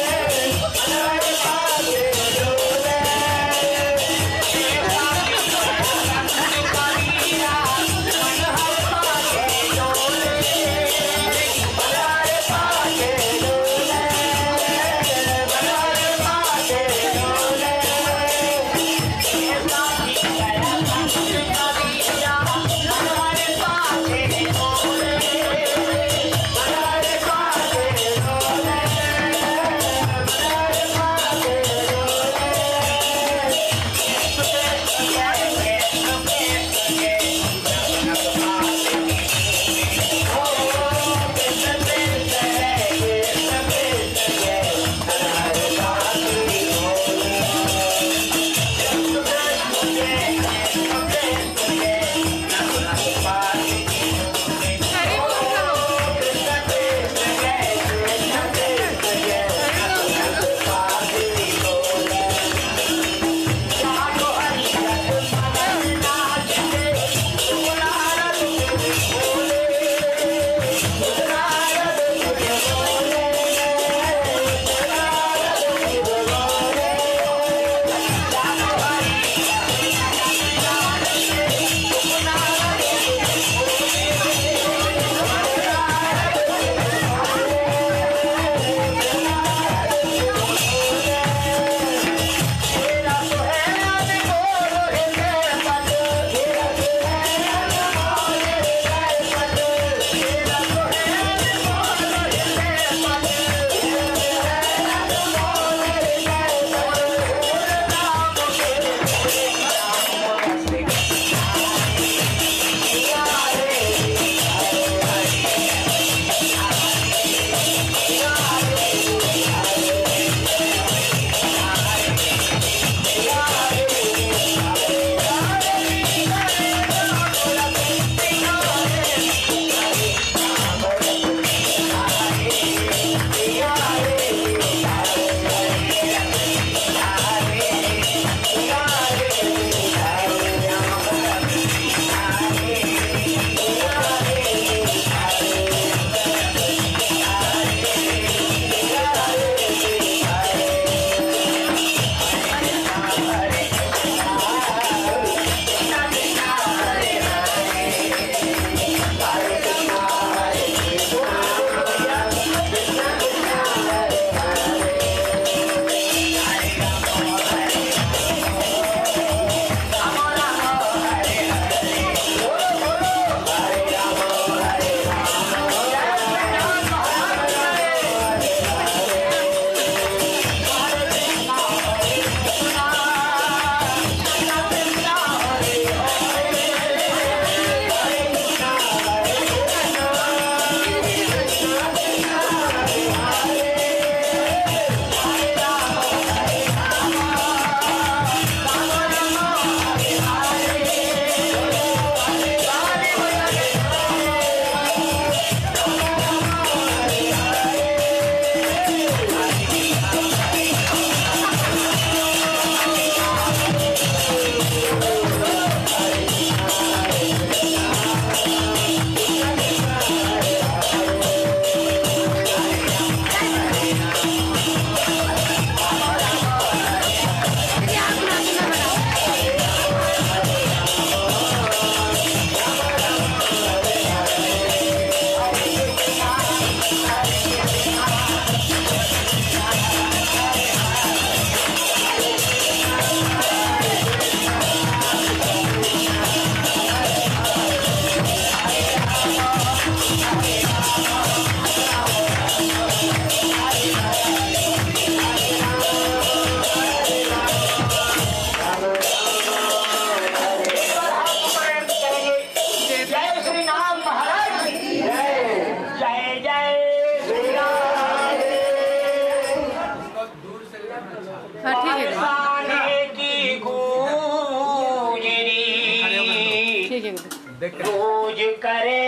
रोज करे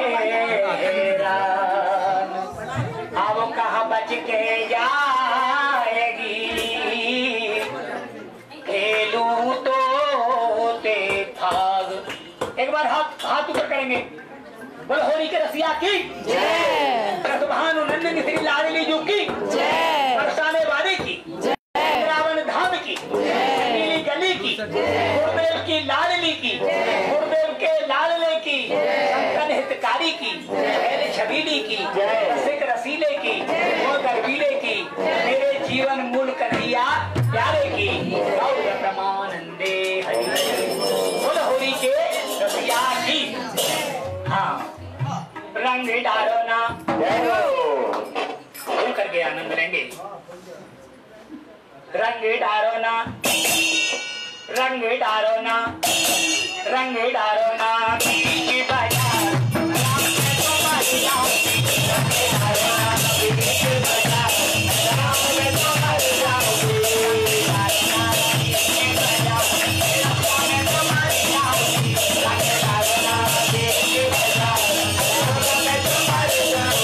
अब कहाँ बच के जाएगी, खेलूं तो ते भाग। एक बार हाथ ऊपर करेंगे, बोल होली के रसिया की जय, सुभानु नंदन श्री लाडली जी की जय, बरसाने वाले की जय, रावण धाम की नीली गली की, गुरुदेव की लाडली की, गुरुदेव के लाडले की, शंकर हितकारी की, छबीली की, सिख रसीले की, गर्वीले की, मेरे जीवन मूल कन्हैया प्यारे की, गौर ब्रह्मानंदे हरि। बोल होली के रसिया की। हाँ, रंग डालो ना, खुल करके आनंद लेंगे। रंग डालो ना, रंग डालो ना, रंग डालो ना, बीच बाजार राम ने तुम्हारी राम, रंग डालो ना, बीच बाजार राम ने तुम्हारी राम, रंग डालो ना, बीच बाजार राम ने तुम्हारी राम, रंग डालो ना, बीच बाजार राम ने तुम्हारी राम,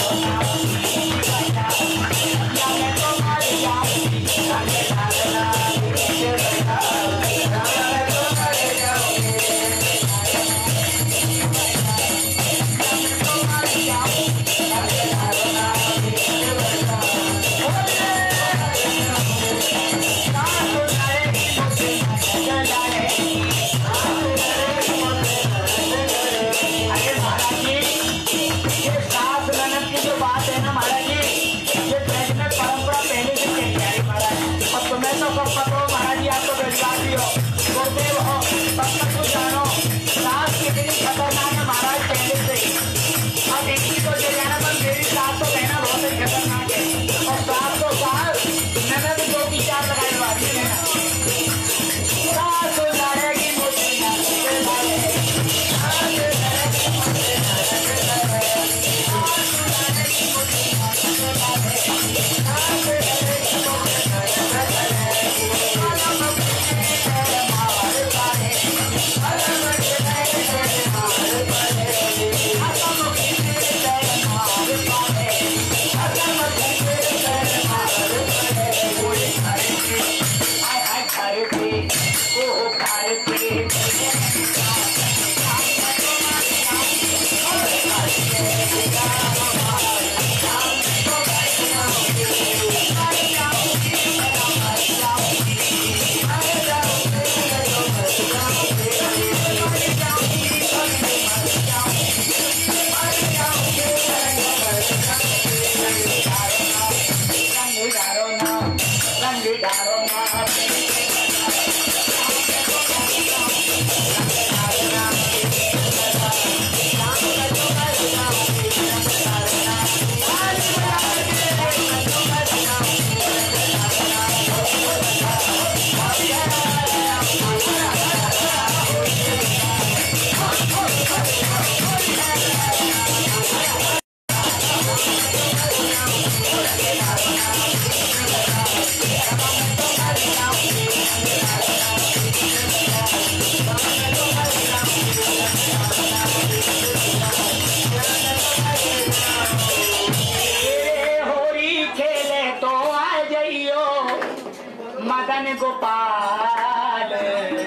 गोपाल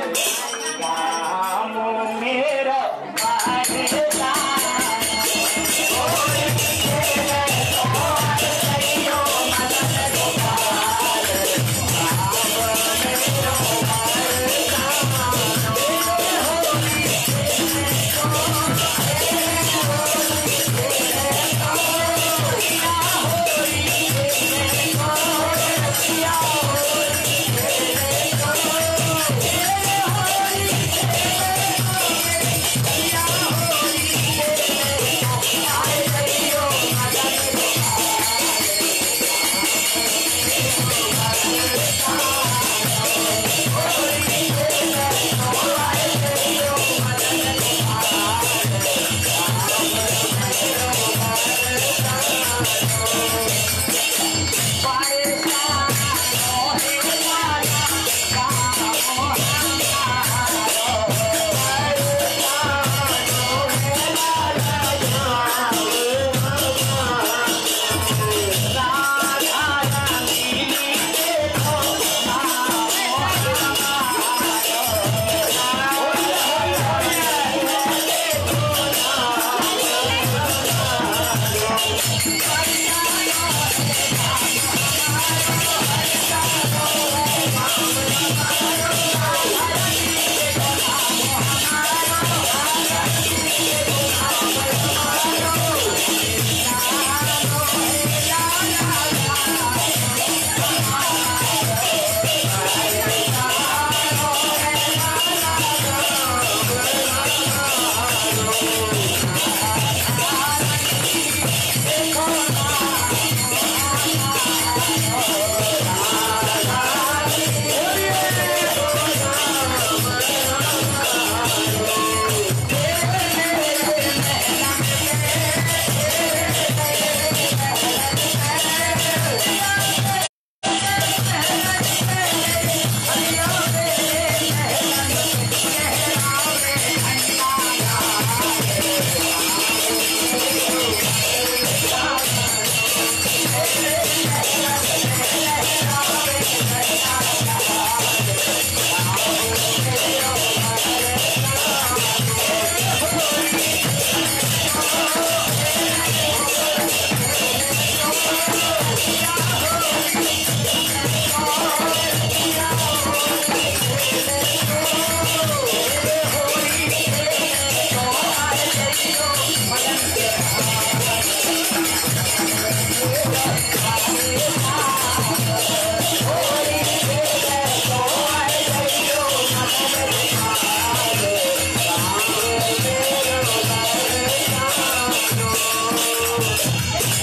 राम मेरा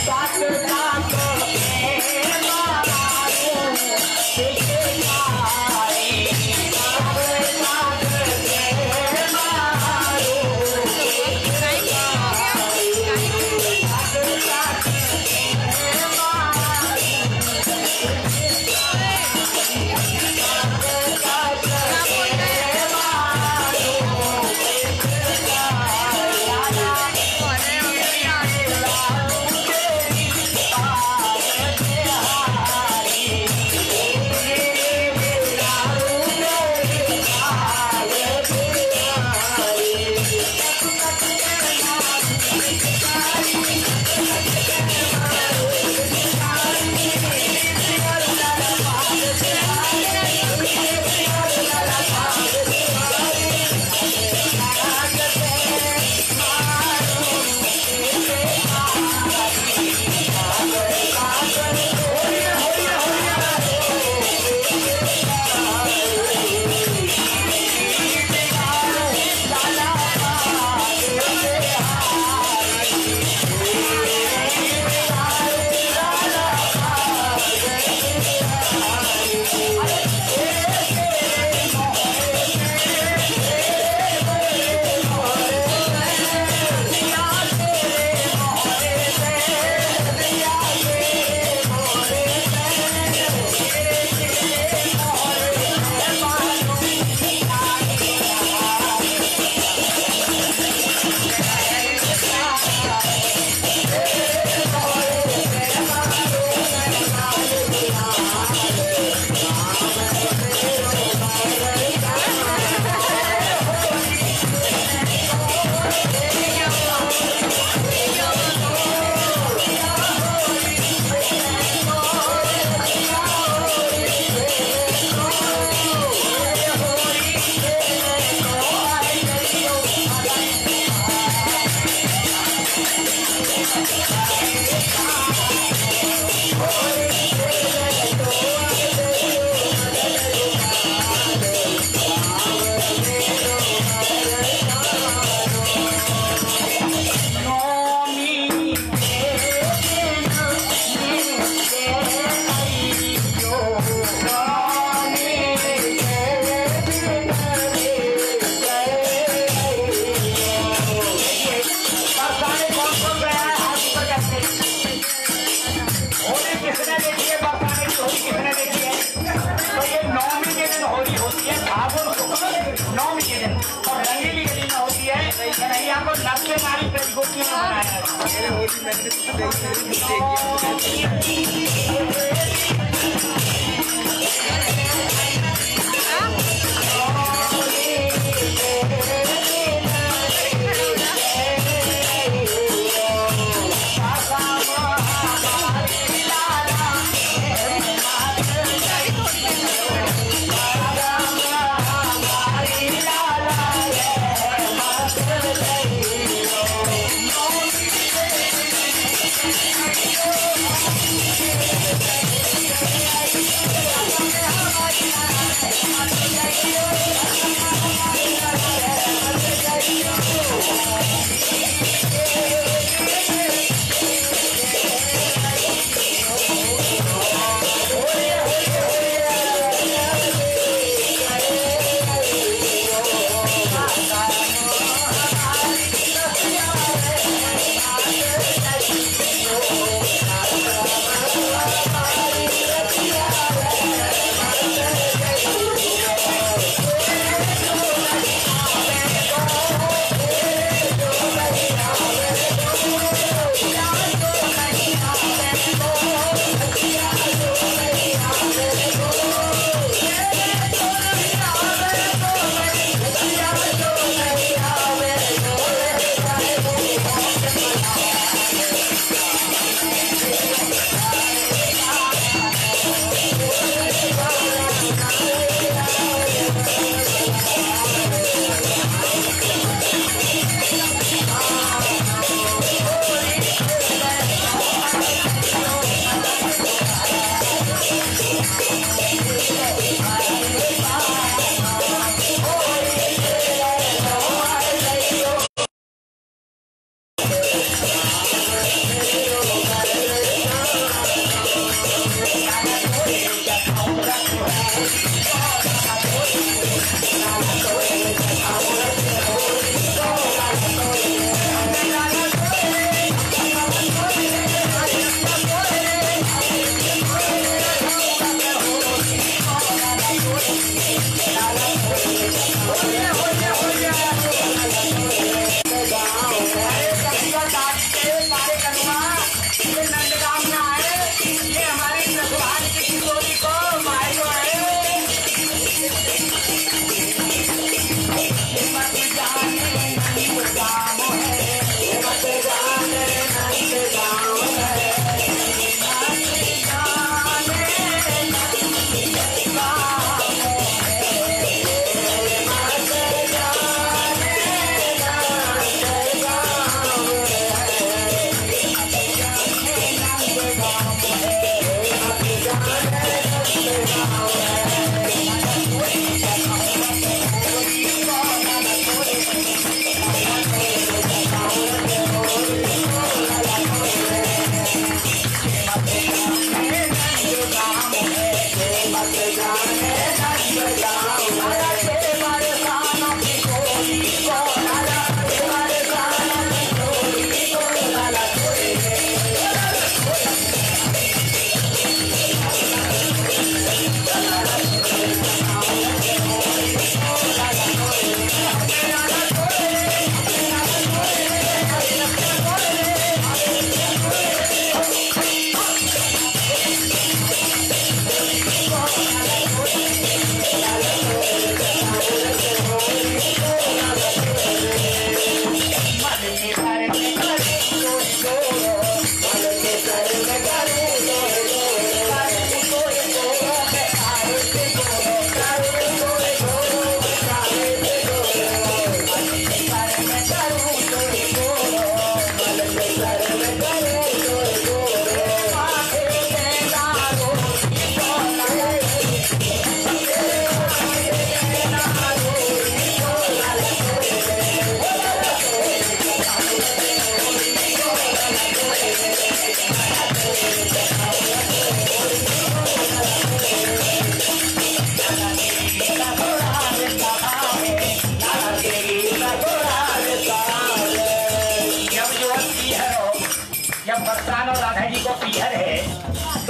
यहाँ को नब्बे नारी प्रतिगोटियों में बनाया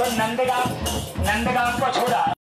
तो नंदगांव को छोड़ा।